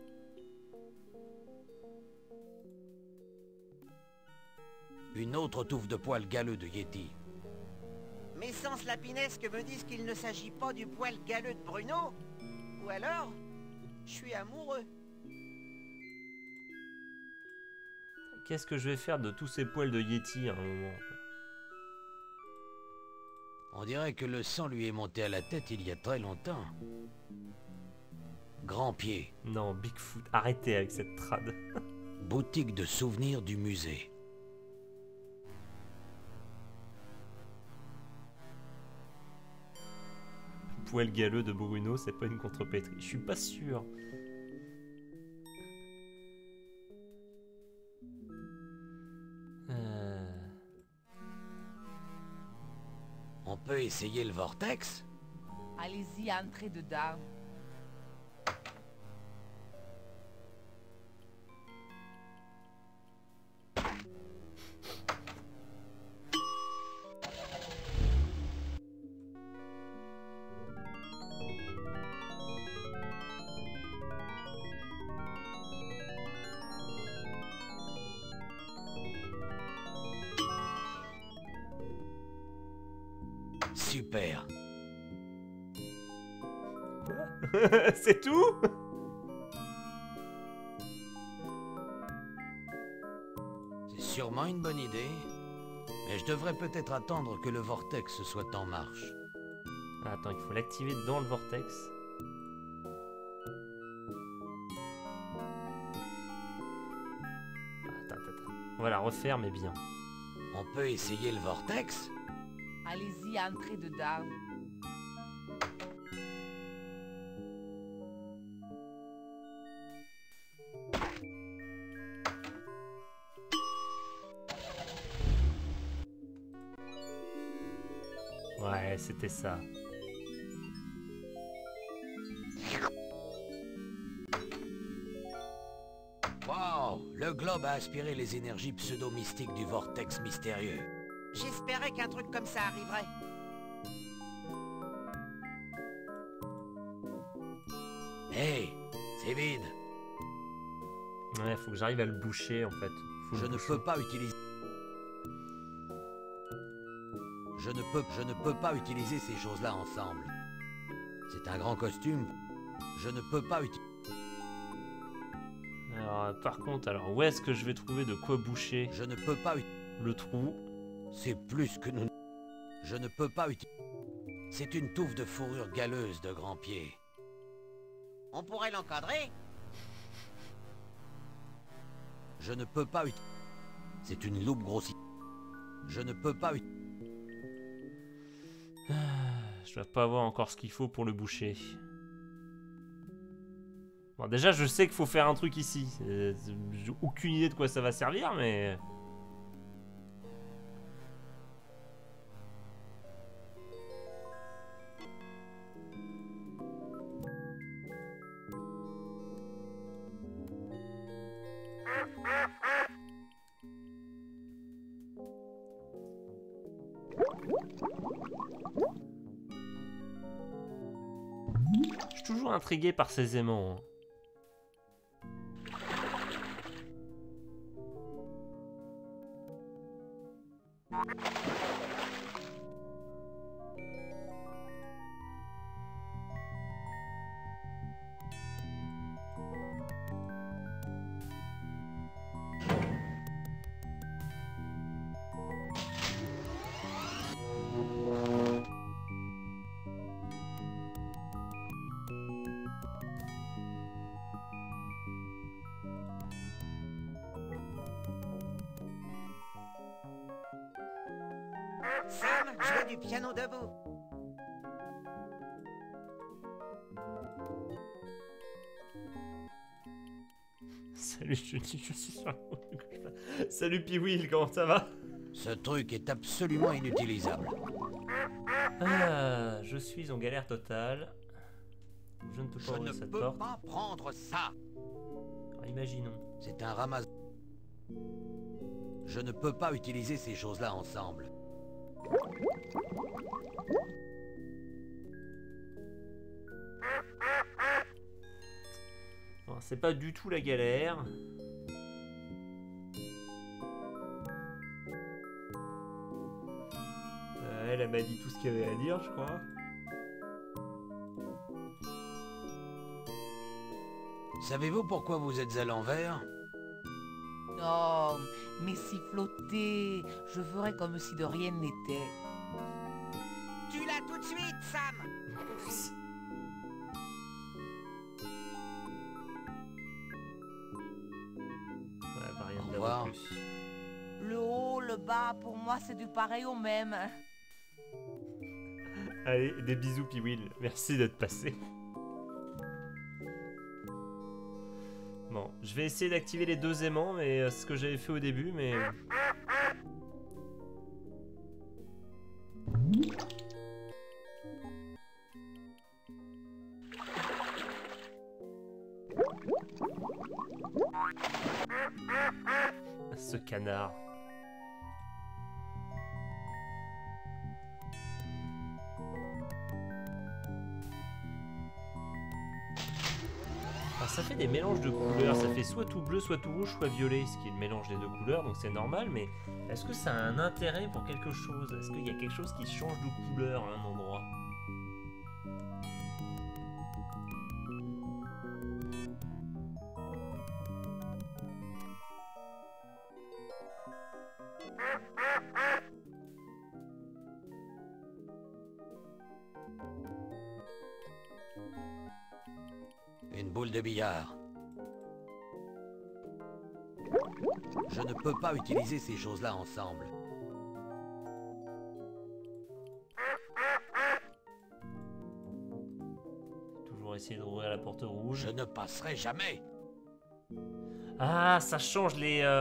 Une autre touffe de poils galeux de Yeti. Mes sens lapinesques me disent qu'il ne s'agit pas du poil galeux de Bruno. Ou alors, je suis amoureux. Qu'est-ce que je vais faire de tous ces poils de Yeti à un moment? On dirait que le sang lui est monté à la tête il y a très longtemps. Grand pied. Non, Bigfoot, arrêtez avec cette trad. Boutique de souvenirs du musée. Poil galeux de Bruno, c'est pas une contrepétrie. Je suis pas sûr. On peut essayer le vortex? Allez-y, entrez dedans. Super. C'est tout? C'est sûrement une bonne idée. Mais je devrais peut-être attendre que le vortex soit en marche. Ah, attends, il faut l'activer dans le vortex. Attends. On va la refaire, mais bien. On peut essayer le vortex? Allez-y, entrez dedans. Ouais, c'était ça. Wow! Le globe a aspiré les énergies pseudo-mystiques du vortex mystérieux. J'espérais qu'un truc comme ça arriverait. Hé! C'est vide! Ouais, faut que j'arrive à le boucher en fait. Faut Je le ne boucher. peux pas utiliser... Je ne peux pas utiliser ces choses-là ensemble. C'est un grand costume. Je ne peux pas utiliser... Alors, par contre, alors où est-ce que je vais trouver de quoi boucher Je ne peux pas... le trou? C'est plus que nous... Je ne peux pas utiliser... C'est une touffe de fourrure galeuse de grand pied. On pourrait l'encadrer. Je ne peux pas utiliser... C'est une loupe grossie. Je ne peux pas utiliser... Je dois pas avoir encore ce qu'il faut pour le boucher. Bon, déjà, je sais qu'il faut faire un truc ici. J'ai aucune idée de quoi ça va servir, mais... Je suis toujours intrigué par ces aimants. Sam, jouez du piano debout. Salut, je suis sur la route du cauchemar. Salut Piwil, comment ça va? Ce truc est absolument inutilisable. Ah, je suis en galère totale. Je ne peux pas Je ne ouvrir cette peux porte. pas prendre ça. Alors, imaginons. C'est un ramasse. Je ne peux pas utiliser ces choses-là ensemble. Bon, c'est pas du tout la galère. Elle m'a dit tout ce qu'il y avait à dire, je crois. Savez-vous pourquoi vous êtes à l'envers? Non, mais si flotter, je ferais comme si de rien n'était. Tu l'as tout de suite, Sam. Ouais, pas rien Au de revoir. plus. Le haut, le bas, pour moi, c'est du pareil au même. Allez, des bisous Piwil. Merci d'être passé. Bon, je vais essayer d'activer les deux aimants, mais c'est ce que j'avais fait au début, mais... Ce canard. Alors ça fait des mélanges de couleurs, ça fait soit tout bleu, soit tout rouge, soit violet, ce qui est le mélange des deux couleurs, donc c'est normal, mais est-ce que ça a un intérêt pour quelque chose? Est-ce qu'il y a quelque chose qui change de couleur à un endroit? Une boule de billard. Je ne peux pas utiliser ces choses-là ensemble. Toujours essayer de rouvrir la porte rouge. Je ne passerai jamais. Ah, ça change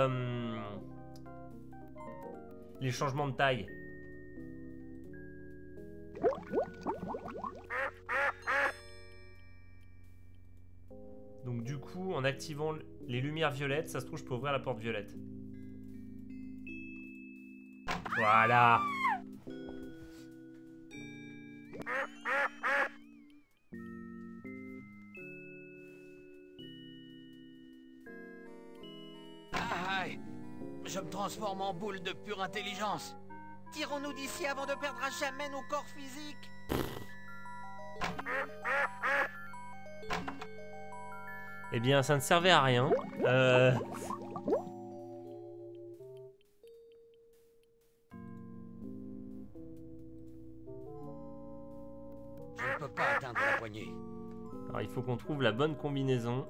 les changements de taille. Donc du coup, en activant les lumières violettes, ça se trouve, je peux ouvrir la porte violette. Voilà. Aïe! Je me transforme en boule de pure intelligence. Tirons-nous d'ici avant de perdre à jamais nos corps physiques. Eh bien, ça ne servait à rien. Je ne peux pas atteindre la poignée. Alors, il faut qu'on trouve la bonne combinaison.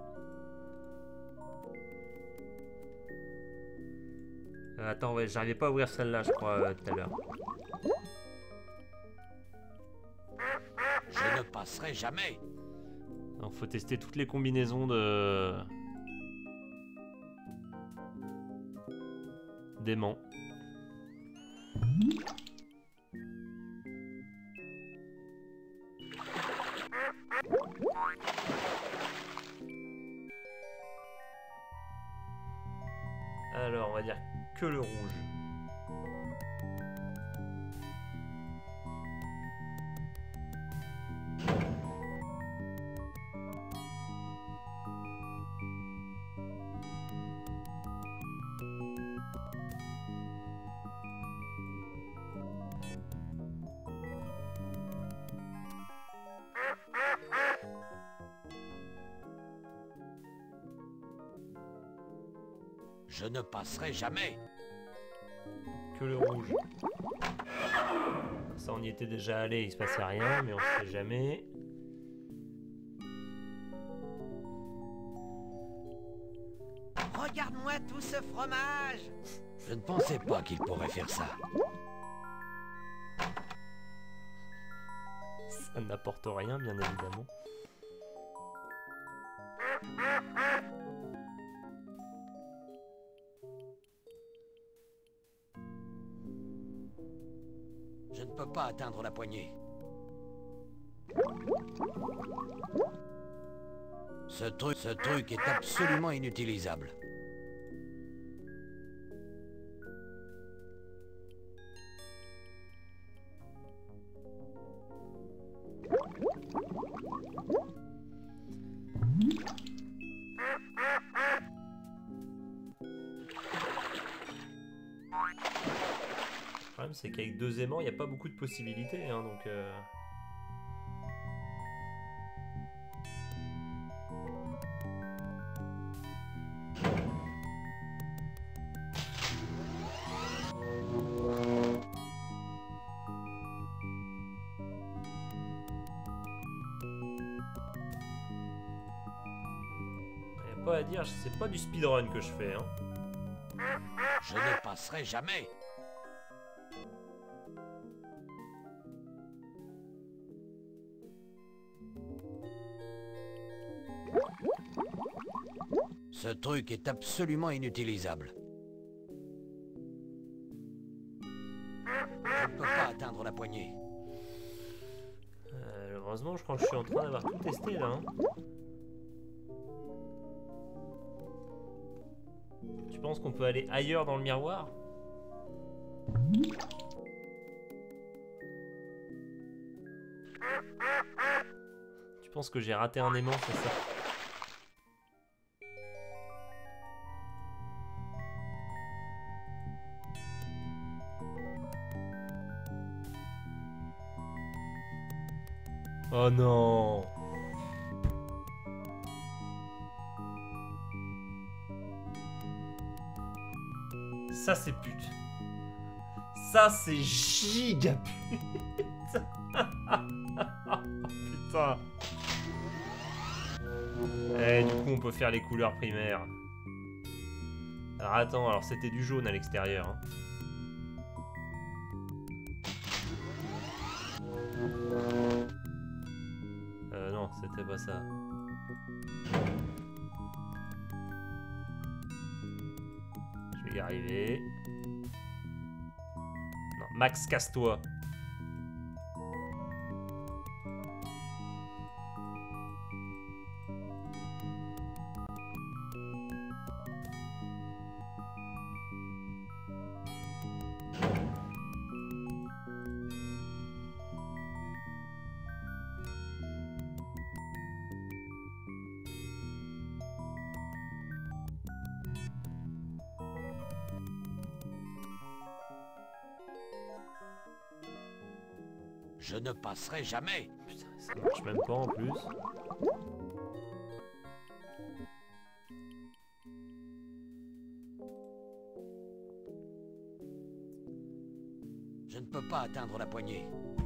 Attends, ouais, j'arrivais pas à ouvrir celle-là, je crois, tout à l'heure. Je ne passerai jamais. Donc, faut tester toutes les combinaisons de... d'aimants. Alors, on va dire que le rouge. Je ne passerai jamais. Que le rouge. Ça, on y était déjà allé, il se passait rien, mais on sait jamais. Regarde-moi tout ce fromage. Je ne pensais pas qu'il pourrait faire ça. Ça n'apporte rien, bien évidemment. Je ne peux pas atteindre la poignée. Ce truc est absolument inutilisable. Le problème, c'est qu'avec 2 aimants, il n'y a pas beaucoup de possibilités, hein, donc... Y a pas à dire, c'est pas du speedrun que je fais, hein. Je ne passerai jamais. Ce truc est absolument inutilisable. Je ne peux pas atteindre la poignée. Heureusement, je crois que je suis en train d'avoir tout testé, là, hein. Tu penses qu'on peut aller ailleurs dans le miroir? Tu penses que j'ai raté un aimant, c'est ça? Oh non! Ça c'est pute. Ça c'est giga pute. Putain. Et du coup on peut faire les couleurs primaires. Alors attends, alors c'était du jaune à l'extérieur. Hein. Non, c'était pas ça. Je vais y arriver. Non, Max, casse-toi. Je ne passerai jamais. Putain, ça marche même pas en plus. Je ne peux pas atteindre la poignée.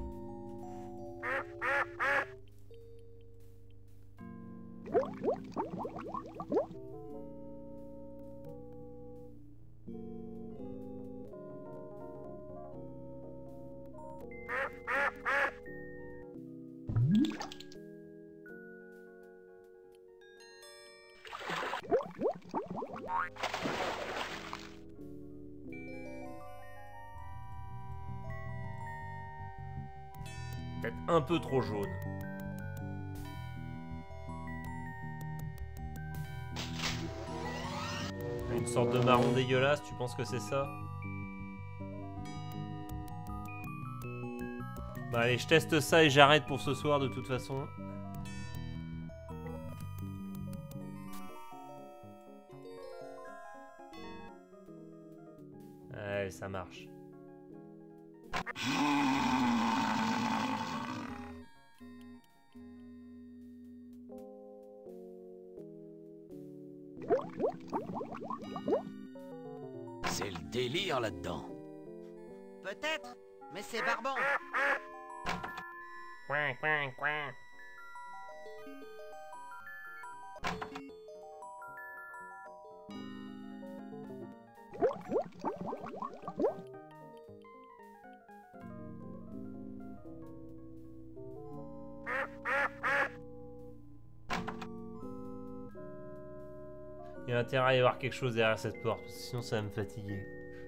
Peut-être un peu trop jaune. Une sorte de marron dégueulasse, tu penses que c'est ça? Bah allez, je teste ça et j'arrête pour ce soir de toute façon. Ouais, ça marche. C'est le délire là-dedans. Peut-être, mais c'est barbant. Coin, coin, coin. y a intérêt à y avoir quelque chose derrière cette porte, parce que sinon ça va me fatiguer.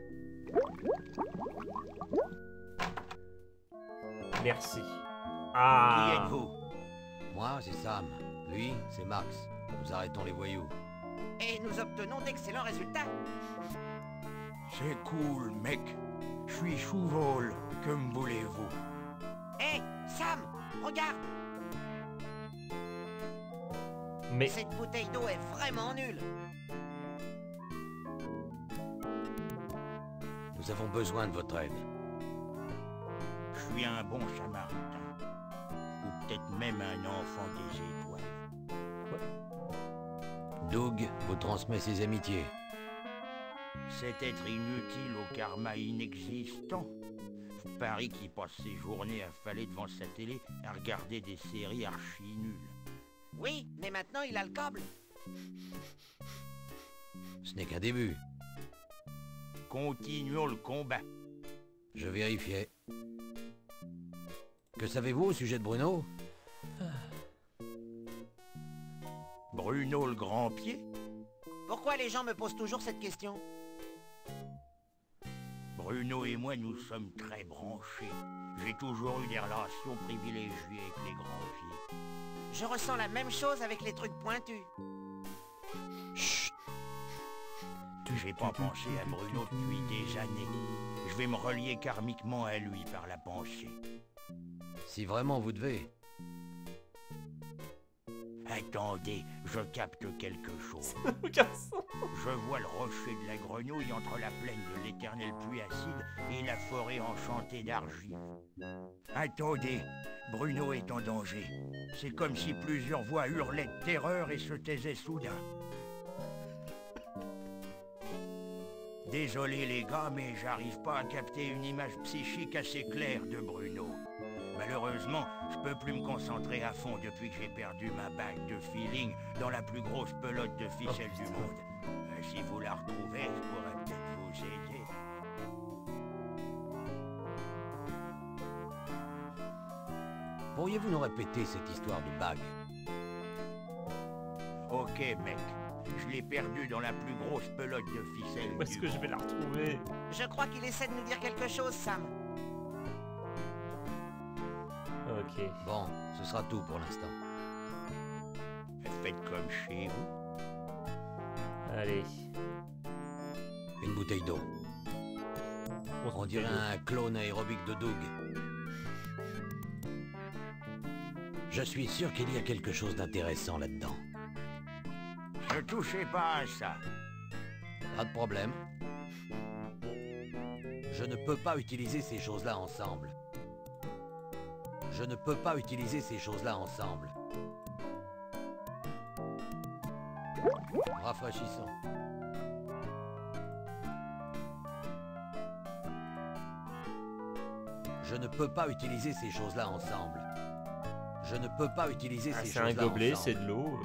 Merci. Ah. Qui êtes-vous? Moi, c'est Sam. Lui, c'est Max. Nous arrêtons les voyous. Et nous obtenons d'excellents résultats. C'est cool, mec. Je suis Chouvol. Que me voulez-vous? Hé, Sam, regarde. Mais Cette bouteille d'eau est vraiment nulle. Nous avons besoin de votre aide. Je suis un bon samaritain. Ou peut-être même un enfant des étoiles. Doug vous transmet ses amitiés. Cet être inutile au karma inexistant. Je parie qu'il passe ses journées affalé devant sa télé à regarder des séries archi nulles. Oui, mais maintenant il a le câble. Ce n'est qu'un début. Continuons le combat. Je vérifiais. Que savez-vous au sujet de Bruno? Bruno le grand pied? Pourquoi les gens me posent toujours cette question? Bruno et moi, nous sommes très branchés. J'ai toujours eu des relations privilégiées avec les grands pieds. Je ressens la même chose avec les trucs pointus. Chut. J'ai pas pensé à Bruno depuis des années. Je vais me relier karmiquement à lui par la pensée. Si vraiment vous devez. Attendez, je capte quelque chose. aucun sens. Je vois le rocher de la grenouille entre la plaine de l'éternel puits acide et la forêt enchantée d'argile. Attendez, Bruno est en danger. C'est comme si plusieurs voix hurlaient de terreur et se taisaient soudain. Désolé les gars, mais j'arrive pas à capter une image psychique assez claire de Bruno. Malheureusement, je peux plus me concentrer à fond depuis que j'ai perdu ma bague de feeling dans la plus grosse pelote de ficelle du monde. Si vous la retrouvez, je pourrais peut-être vous aider. Pourriez-vous nous répéter cette histoire de bague? Ok, mec. Je l'ai perdue dans la plus grosse pelote de ficelle Où est-ce du que je monde. vais la retrouver? Je crois qu'il essaie de nous dire quelque chose, Sam. Ok. Bon, ce sera tout pour l'instant. Faites comme chez vous. Allez. Une bouteille d'eau. On dirait un clone aérobique de Doug. Je suis sûr qu'il y a quelque chose d'intéressant là-dedans. Ne touchez pas à ça. Pas de problème. Je ne peux pas utiliser ces choses-là ensemble. Je ne peux pas utiliser ces choses-là ensemble. Rafraîchissant. Je ne peux pas utiliser ces choses-là ensemble. Je ne peux pas utiliser ces C'est choses-là un ensemble. gobelet, c'est de l'eau.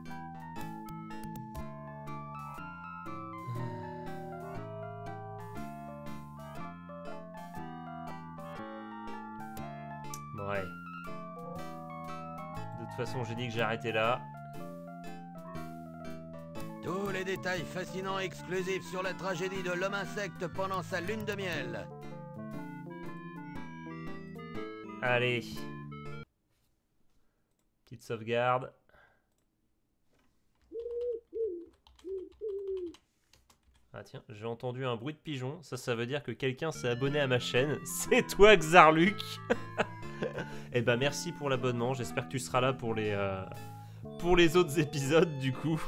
Ouais. De toute façon, j'ai dit que j'ai arrêté là. Tous les détails fascinants et exclusifs sur la tragédie de l'homme insecte pendant sa lune de miel. Allez. Petite sauvegarde. Ah tiens, j'ai entendu un bruit de pigeon. Ça veut dire que quelqu'un s'est abonné à ma chaîne. C'est toi, Xarluc. Eh ben merci pour l'abonnement. J'espère que tu seras là pour les autres épisodes du coup.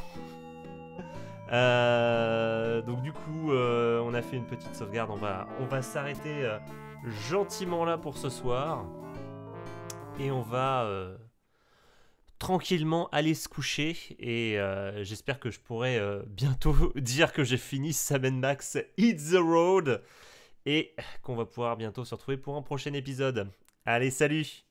Donc du coup, on a fait une petite sauvegarde. On va s'arrêter gentiment là pour ce soir. Et on va tranquillement aller se coucher. Et j'espère que je pourrai bientôt dire que j'ai fini Sam & Max Hit the Road. Et qu'on va pouvoir bientôt se retrouver pour un prochain épisode. Allez, salut!